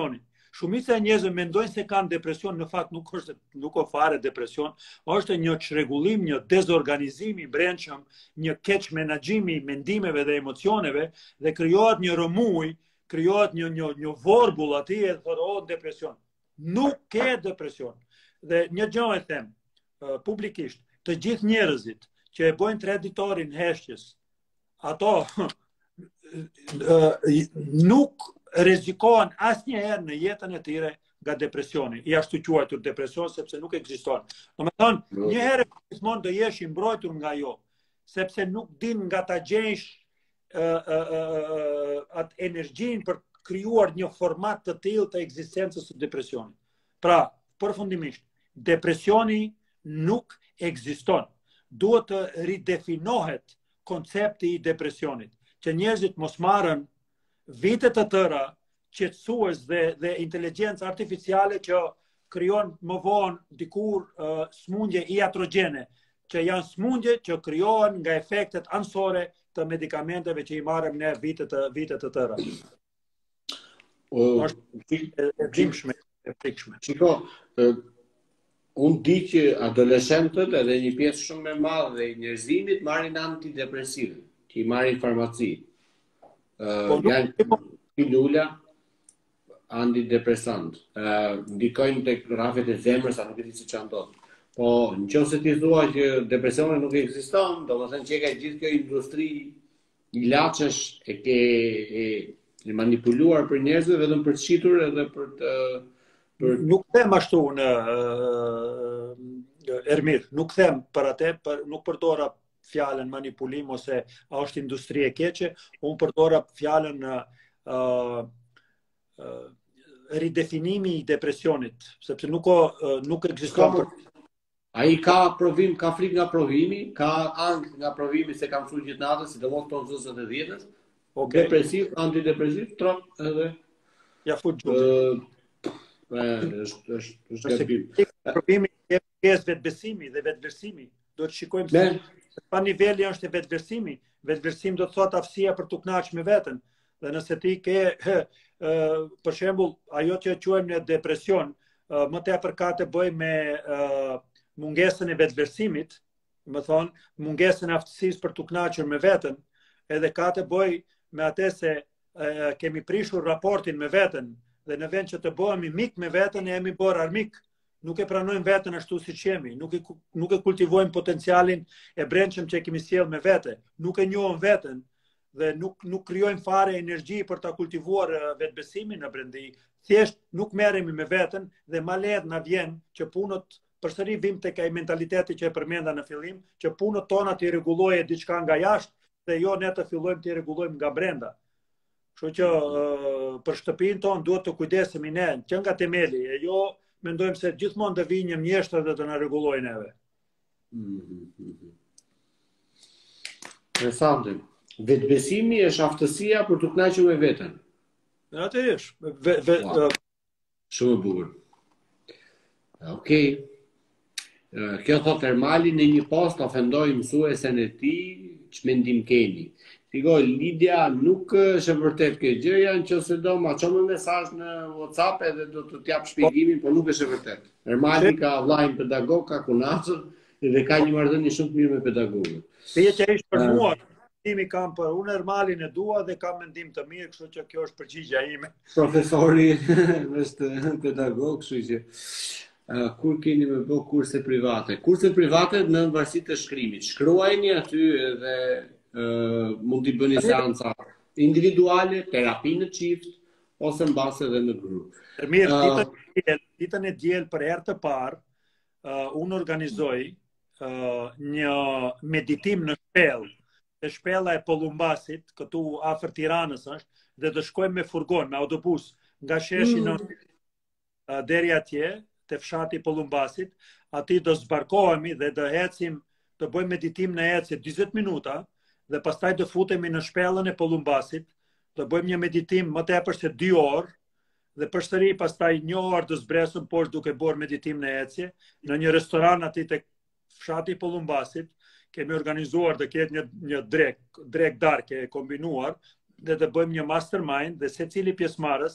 S2: Shumica e njerëzve mendojnë se kanë depresion, në fakt nuk është nuk ka fare depresion, është një çrregullim, një dezorganizim i brendshëm, një keq menaxhim i mendimeve dhe emocioneve dhe krijohet një rëmuj, krijohet një një një vorbull aty e thotë o depresion. Nuk ke depresion. Dhe një gjë e them uh, publikisht, të gjithë njerëzit që e bojnë traditorin heshtjes, ato uh, nuk rrezikohen asnjëherë në jetën e tyre nga depresioni, i ashtu quajtur depresion sepse nuk ekziston. Domethënë, një herë gjithmonë do jesh i mbrojtur nga ajo, sepse nuk din nga ta gjesh uh, uh, uh, atë energjinë për krijuar një format të tillë të ekzistencës së depresionit. Pra, përfundimisht, depresioni nuk ekziston. Duhet të ridefinohet koncepti i depresionit, që njerëzit mos marrën vite të tëra qetësues dhe dhe inteligjencë artificiale që krijon më vonë dikur uh, smundje iatrogene, që janë smundje që krijohen nga efektet anësore të medikamenteve që i marrim ne vite të vite të tëra.
S1: Uh,
S2: është e dhimbshme, e frikshme.
S1: Shiko, uh, unë di që adoleshentët edhe një pjesë shumë e madhe e njerëzimit marrin antidepresive, që i marrin farmaci. Uh, janë pilula antidepresant. Uh, ndikojnë tek rrafet e zemrës, a nuk e di si çan dot. Po, nëse ti thua që depresioni nuk ekziston, domethënë që ka gjithë kjo industri ilaçesh e ke e, e manipuluar për njerëzve vetëm për të shitur edhe për të për...
S2: Nuk them ashtu në uh, Ermir, nuk them për atë, për, nuk përdora fjalën manipulim ose a është industri e keqe, unë përdora fjalën uh, uh, ridefinimi i depresionit, sepse nuk o, uh, nuk ekziston.
S1: Ai ka provim, ka frikë nga provimi, ka angst nga provimi se kam mësuar gjithë natën, sidomos tonë zësët e dhjetës. Okay. Depresiv, antidepresiv, trop edhe
S2: ja fut gjumën.
S1: është është është gabim.
S2: Provimi e pjesë vetbesimi dhe vetëvlerësimi. Do të shikojmë se pa niveli është e vetëvlerësimi. Vetëvlerësim do të thotë aftësia për të kënaqur me veten. Dhe nëse ti ke për shembull ajo që quajmë ne depresion, më tepër ka të bëjë me mungesën e vetëvlerësimit, më thonë, mungesën e aftësisë për të kënaqur me veten, edhe ka të bëjë me atë se e, kemi prishur raportin me veten dhe në vend që të bëhemi mik me veten, e jemi bërë armik. Nuk e pranojmë veten ashtu siç jemi, nuk e nuk e kultivojmë potencialin e brendshëm që kemi sjell me vete, nuk e njohim veten dhe nuk nuk krijojmë fare energji për ta kultivuar vetbesimin në brendi. Thjesht nuk merremi me veten dhe ma lehtë na vjen që punët përsëri vim tek ai mentaliteti që e përmenda në fillim, që punët tona të rregullojë diçka nga jashtë dhe jo ne të fillojmë të rregullojmë nga brenda. Kështu që për shtëpinë tonë duhet të kujdesemi ne që nga temeli, e jo mendojmë se gjithmonë të vijë një mjeshtër dhe të na rregullojë neve.
S1: Interesante. Vetbesimi është aftësia për të kënaqur me veten.
S2: Atë është. Ve, ve,
S1: wow. uh, Shumë e bukur. Okej. Uh, kjo thot Ermali në një post ofendoi mësuesen e tij, ç'mendim keni? Shiko, Lidia nuk është e vërtet kjo gjëja, nëse do ma çon me mesazh në WhatsApp edhe do të t'jap shpjegimin, por nuk është e vërtet. Ermali ka vllajin pedagog, ka kunacën dhe ka një marrëdhënie shumë të mirë me pedagogët.
S2: Ti që ish për mua, mendimi kam për unë Ermalin e dua dhe kam mendim të mirë, kështu që kjo është përgjigjja ime.
S1: Profesori është pedagog, kështu që uh, kur keni me bë kurse private? Kurse private në varësi të shkrimit. Shkruajeni aty edhe uh, mund t'i bëni seanca individuale, terapi në çift ose mbase edhe në grup.
S2: Mirë, ditën, ditën e diel për herë të parë, uh, unë organizoj uh, një meditim në shpellë. E shpella e Pollumbasit, këtu afër Tiranës është, dhe të shkojmë me furgon, me autobus, nga sheshi në mm. deri atje, te fshati Pollumbasit, aty do zbarkohemi dhe do ecim, të bëjmë meditim në ecje njëzet minuta, dhe pastaj do futemi në shpellën e Pollumbasit, do bëjmë një meditim më tepër se dy orë, dhe përsëri pastaj një orë do zbresëm poshtë duke bërë meditim në ecje, në një restoran aty te fshati Pollumbasit. Kemi organizuar dhe ketë një, një drek, drek darke e kombinuar dhe të bëjmë një mastermind dhe se cili pjesëmarrës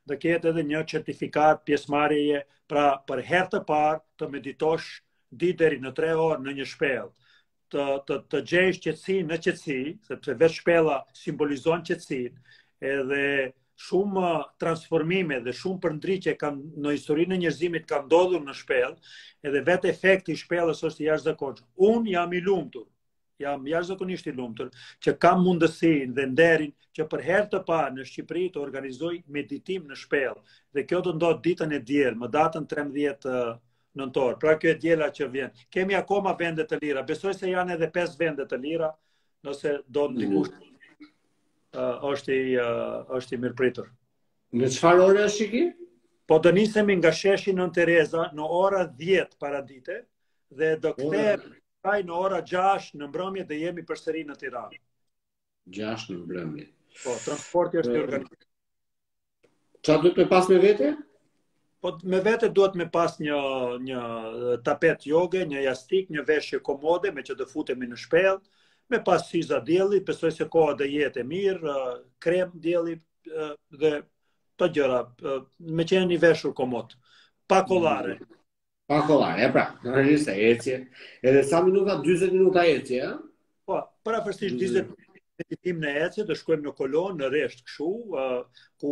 S2: dhe ketë edhe një certifikat pjesëmarrjeje, pra për herë të parë të meditosh di deri në tre orë në një shpellë. Të, të, të gjesh qetësinë në qetësi, sepse vetë shpella simbolizon qetësinë, edhe shumë transformime dhe shumë përndritje kanë në historinë e njerëzimit kanë ndodhur në shpellë, edhe vetë efekti i shpellës është i jashtëzakonshëm. Unë jam i lumtur, jam jashtëzakonisht i lumtur që kam mundësinë dhe nderin që për herë të parë në Shqipëri të organizoj meditim në shpellë. Dhe kjo do ndodh ditën e diel, më datën trembëdhjetë nëntor. Pra kjo e diela që vjen. Kemi akoma vende të lira. Besoj se janë edhe pesë vende të lira, nëse do ndikush uh, është i uh, është i mirëpritur.
S1: Në çfarë ore është shiki?
S2: Po do nisemi nga sheshi Nën Tereza në ora dhjetë paradite dhe do kthehemi në ora gjashtë në mbrëmje dhe jemi përsëri në Tiranë.
S1: gjashtë në mbrëmje.
S2: Po, transporti është i organizuar.
S1: Çfarë duhet të pas me vete?
S2: Po me vete duhet me pas një një tapet joge, një jastik, një veshje komode me që të futemi në shpellë, me pas syza dielli, besoj se koha do jetë e mirë, krem dielli dhe të gjëra, me qenë një veshur komod. Pa kollare.
S1: Pa kollare, e pra, normalisht ecje. Edhe sa minuta, dyzet minuta ecje, ëh?
S2: Po, parafarsisht dyzet meditim në ecje, do shkojmë në kolonë, në rresht kështu, ku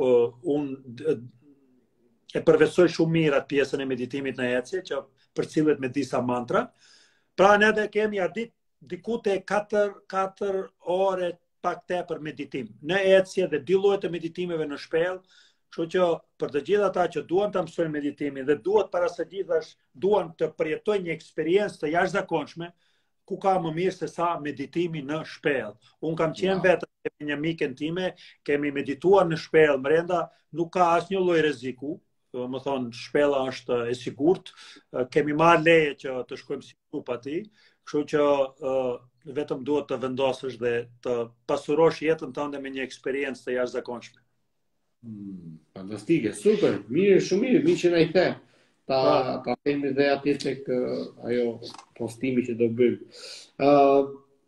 S2: unë e përvetsoj shumë mirë atë pjesën e meditimit në ecje, që përcillet me disa mantra. Pra ne dhe kemi ardit diku te katër ore pak tepër meditim. Në ecje dhe dy lloje të meditimeve në shpellë, kështu që për të gjithë ata që duan të mësojnë meditimin dhe duan para së gjithash duan të përjetojnë një eksperiencë të jashtëzakonshme, ku ka më mirë se sa meditimi në shpellë. Unë kam qenë wow. vetë me një mikën time, kemi medituar në shpellë brenda, nuk ka asnjë lloj rreziku. Më thonë, shpella është e sigurt, kemi marrë leje që të shkojmë si grup aty, kështu që uh, vetëm duhet të vendosësh dhe të pasurosh jetën tënde me një eksperiencë të jashtëzakonshme.
S1: Hmm, fantastike, super, mirë, shumë mirë, mirë që na i the. Ta ta kemi dhe aty tek uh, ajo postimi që do bëjmë. Uh,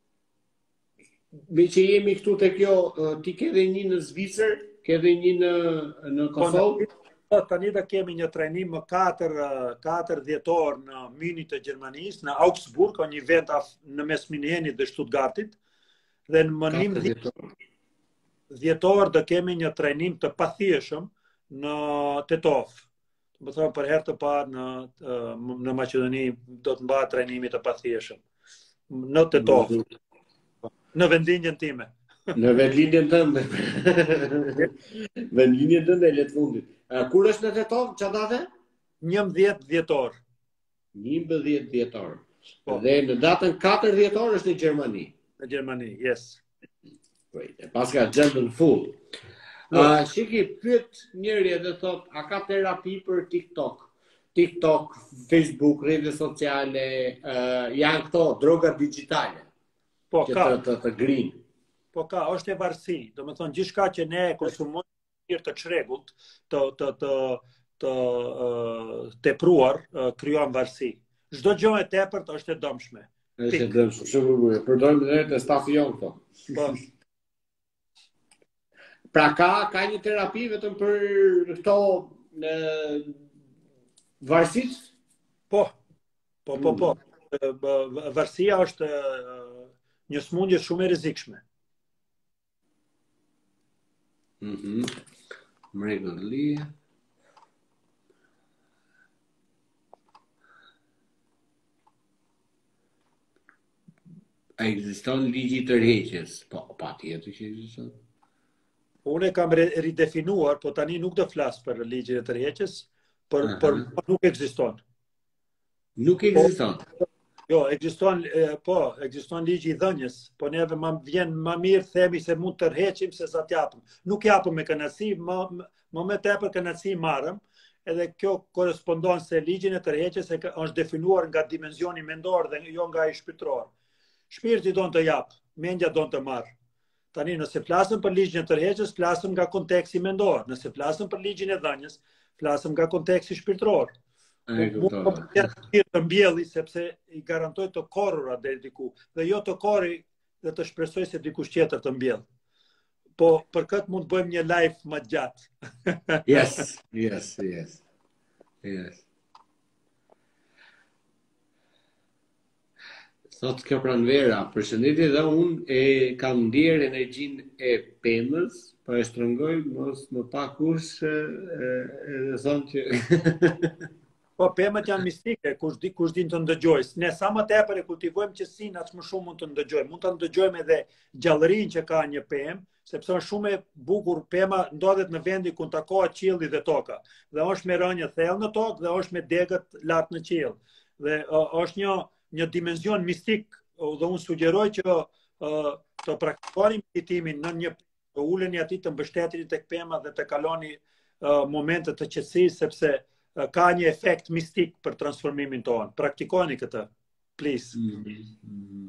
S1: me që jemi këtu te kjo, uh, ti ke dhe një në Zvicër, ke dhe një në në Kosovë?
S2: Tani da kemi një trajnim më katër dhjetor në Munich të Gjermanisë, në Augsburg, ka një vend në mes Münchenit dhe Stuttgartit, dhe në mënim dhjetor do kemi një trajnim të pathieshëm në Tetov. Më thonë për herë të parë në në Maqedoni do të mbahet trajnimi të pathieshëm. Në Tetov. Në vendinjën time.
S1: Në vendlinjën tënde. Vendlinjën tënde e letë fundit. Kur është në Tetov, çfarë date?
S2: njëmbëdhjetë dhjetor.
S1: njëmbëdhjetë dhjetor. Po. Dhe në datën katër dhjetor është në Gjermani.
S2: Në Gjermani, yes.
S1: Great. E pas ka gjendën full. No. Uh, Shiki, pyet njëri edhe thot, a ka terapi për TikTok? TikTok, Facebook, rrjete sociale, uh, janë këto droga digjitale.
S2: Po
S1: që
S2: ka.
S1: Të, të, të grinë.
S2: Po ka, është e varësi. Do të thonë gjithçka që ne konsumojmë të çrregullt, të të të të uh, tepruar uh, krijon varësi. Çdo gjë e tepërt është e dëmshme.
S1: Është e dëmshme, shumë bukur. Përdorim edhe të stafion këto.
S2: Po.
S1: Pra ka ka një terapi vetëm për këto në varësit?
S2: Po. Po, po, po. Varësia është një smundje shumë e rrezikshme.
S1: Mhm. Mrekulli. A ekziston ligji i tërheqjes? Po, patjetër që ekziston.
S2: Unë e kam ridefinuar, po tani nuk do flas për ligjin e tërheqjes, por
S1: Aha.
S2: por nuk ekziston.
S1: Nuk ekziston.
S2: Po, jo, ekziston, po, ekziston ligji i dhënjes, po neve më vjen më mirë themi se mund të tërheqim se sa t'japim. Nuk japim me kënaqësi, më më me tepër kënaqësi marrëm, edhe kjo korrespondon se ligjin e tërheqjes është definuar nga dimensioni mendor dhe jo nga i shpirtëror. Shpirti don të jap, mendja don të marr. Tani nëse flasëm për ligjin e tërheqjes, flasëm nga konteksti mendor. Nëse flasëm për ligjin e dhënjes, flasëm nga konteksti shpirtëror. Mund të mbjelli sepse i garantoj të korrura deri diku, dhe jo të korri dhe të shpresoj se dikush tjetër të mbjell. po për këtë mund të bëjmë një live më gjatë.
S1: Yes, yes, yes. Yes. Thot kjo pranvera, përshëndetje dhe unë e kam ndjerë energjinë e pemës, po e shtrëngoj mos më pa kush e, e thonë që
S2: Po pemët janë mistike, kush di kush din të ndëgjojë. Ne sa më tepër e kultivojmë qetësinë, aq më shumë mund të ndëgjojmë. Mund të ndëgjojmë edhe gjallërinë që ka një pemë, sepse është shumë e bukur. Pema ndodhet në vendi ku takohet qielli dhe toka. Dhe është me rënje thellë në tokë dhe është me degët lart në qiell. Dhe uh, është një një dimension mistik, dhe unë sugjeroj që uh, të praktikoni meditimin në një të uleni aty të mbështeteni tek pema dhe të kaloni uh, momente të qetësisë, sepse uh, ka një efekt mistik për transformimin tonë. Praktikoni këtë, please.
S1: Mm-hmm.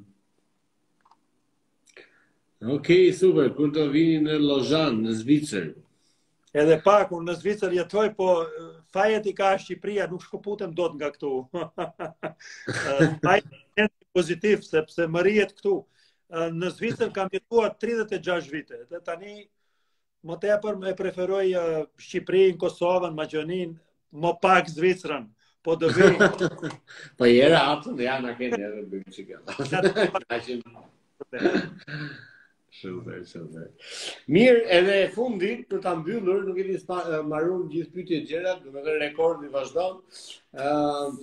S1: Ok, super. Kur do vini në Lausanne, në Zvicër?
S2: Edhe pak, unë në Zvicër jetoj, po fajet i ka Shqipëria, nuk shkëputem dot nga këtu. Fajet janë pozitiv, sepse më rrihet këtu. Në Zvicër kam jetuar tridhjetë e gjashtë vite, dhe tani më tepër e preferoj Shqipërinë, Kosovën, Maqedoninë, më pak Zvicrën. Po do vi.
S1: Po jera atën, ja na keni edhe bëjmë çika. Super, super. Mirë, edhe fundi, për ta mbyllur, nuk e di spa marrun gjithë pyetjet gjëra, do të thënë rekordi vazhdon. Ë uh,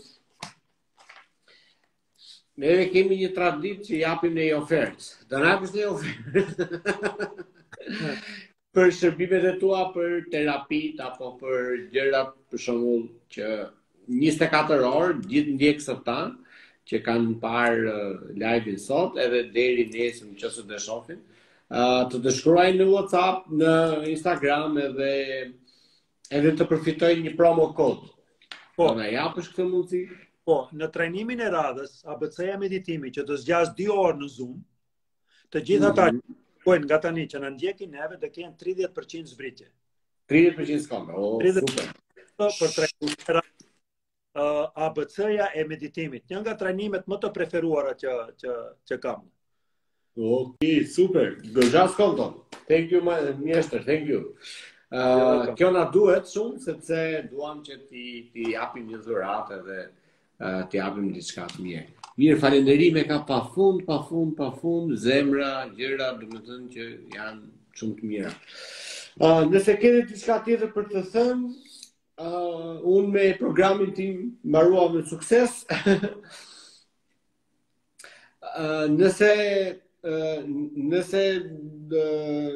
S1: Ne kemi një traditë që japim një ofertë. Do na japësh një ofertë? Për shërbimet e tua, për terapit, apo për gjëra, për shembull, që njëzet e katër orë, gjithë ndjekësat tanë, që kanë parë uh, live-in sot, edhe deri nesër nëse do shohin. Uh, të të shkruajnë në WhatsApp, në Instagram edhe edhe të përfitojnë një promo kod. Po, na japësh këtë mundësi?
S2: Po, në trajnimin e radhës, A B C-ja meditimi, që të zgjas dy orë në Zoom, të gjithë ata mm -hmm. që nga tani që na ndjekin neve dhe kenë tridhjetë përqind zbritje.
S1: tridhjetë përqind skonto. Oh, super.
S2: Për trajnimin e radhës, uh, A B C-ja e meditimit, një nga trajnimet më të preferuara që që që kam.
S1: Ok, super. Gëzha skonto. Thank you, mjestër, thank you. Uh, kjo na duhet shumë, sepse duam që ti, ti japim një dhuratë dhe uh, ti japim diçka të mirë. Mirë, falënderime ka pa fund, pa fund, pa fund, zemra, gjëra, do të thënë që janë shumë të mira. Uh, nëse keni diçka tjetër për të thënë, uh, unë me programin tim mbarua me sukses. uh, nëse Uh, nëse uh,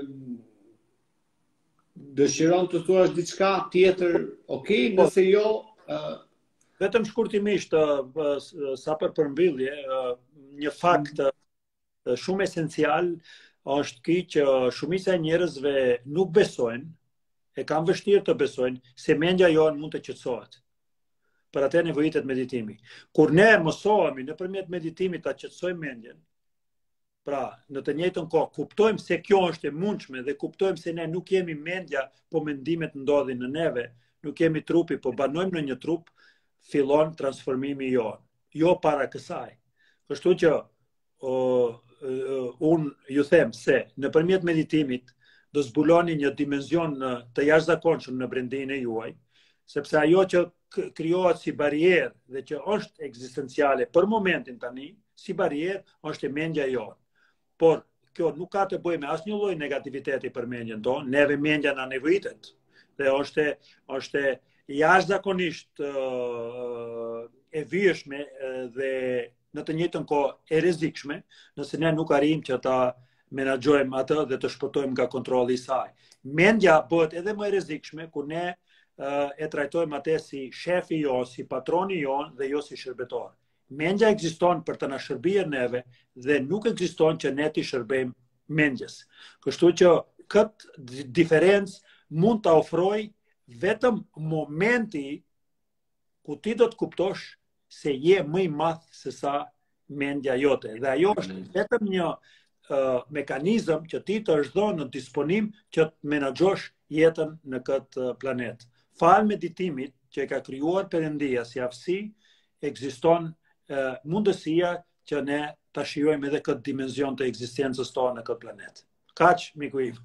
S1: dëshiron të thuash diçka tjetër, ok, nëse jo... Uh...
S2: Vetëm shkurtimisht, uh, uh, sa për përmbyllje, uh, një fakt uh, shumë esencial është ky që shumica e njerëzve nuk besojnë, e kanë vështirë të besojnë, se mendja jonë mund të qetësohet. Për atë nevojitet meditimi. Kur ne mësohemi nëpërmjet meditimit ta qetësojmë mendjen, pra, në të njëjtën kohë, kuptojmë se kjo është e mundshme dhe kuptojmë se ne nuk kemi mendja, po mendimet ndodhin në neve, nuk kemi trupi, po banojmë në një trup, fillon transformimi jonë. Jo para kësaj. Kështu që uh, uh, unë ju them se nëpërmjet meditimit do zbuloni një dimension të jashtëzakonshëm në brendinë e juaj, sepse ajo që krijohet si barierë dhe që është ekzistenciale për momentin tani, si barierë është e mendja jonë. Por kjo nuk ka të bëjë me asnjë lloj negativiteti për mendjen tonë, neve mendja na nevojitet. Dhe është është jashtëzakonisht uh, e vyeshme dhe në të njëjtën kohë e rrezikshme, nëse ne nuk arrijmë që ta menaxhojmë atë dhe të shpëtojmë nga kontrolli i saj. Mendja bëhet edhe më e rrezikshme kur ne uh, e trajtojmë atë si shefi jon, si patroni jon dhe jo si shërbetor. Mendja ekziston për të na shërbyer neve dhe nuk ekziston që ne t'i shërbejmë mendjes. Kështu që këtë diferencë mund ta ofroj vetëm momenti ku ti do të kuptosh se je më i madh se sa mendja jote. Dhe ajo është vetëm një uh, mekanizëm që ti të është dhënë në disponim që të menaxhosh jetën në këtë planet. Fal meditimit që e ka krijuar Perëndia si aftësi, ekziston Uh, mundësia që ne ta shijojmë edhe këtë dimension të ekzistencës tonë në këtë planet. Kaq, miku im.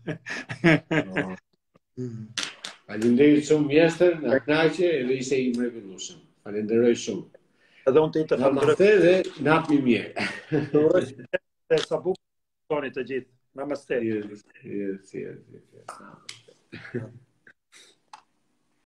S1: Faleminderit shumë mjeshtër, na kënaqe edhe ishte i mrekullueshëm. Falenderoj shumë.
S2: Edhe unë të i të falenderoj.
S1: Namaste dhe natë mirë.
S2: Të uroj se sa bukur toni të gjithë. Namaste.
S1: Yes, yes, yes, yes.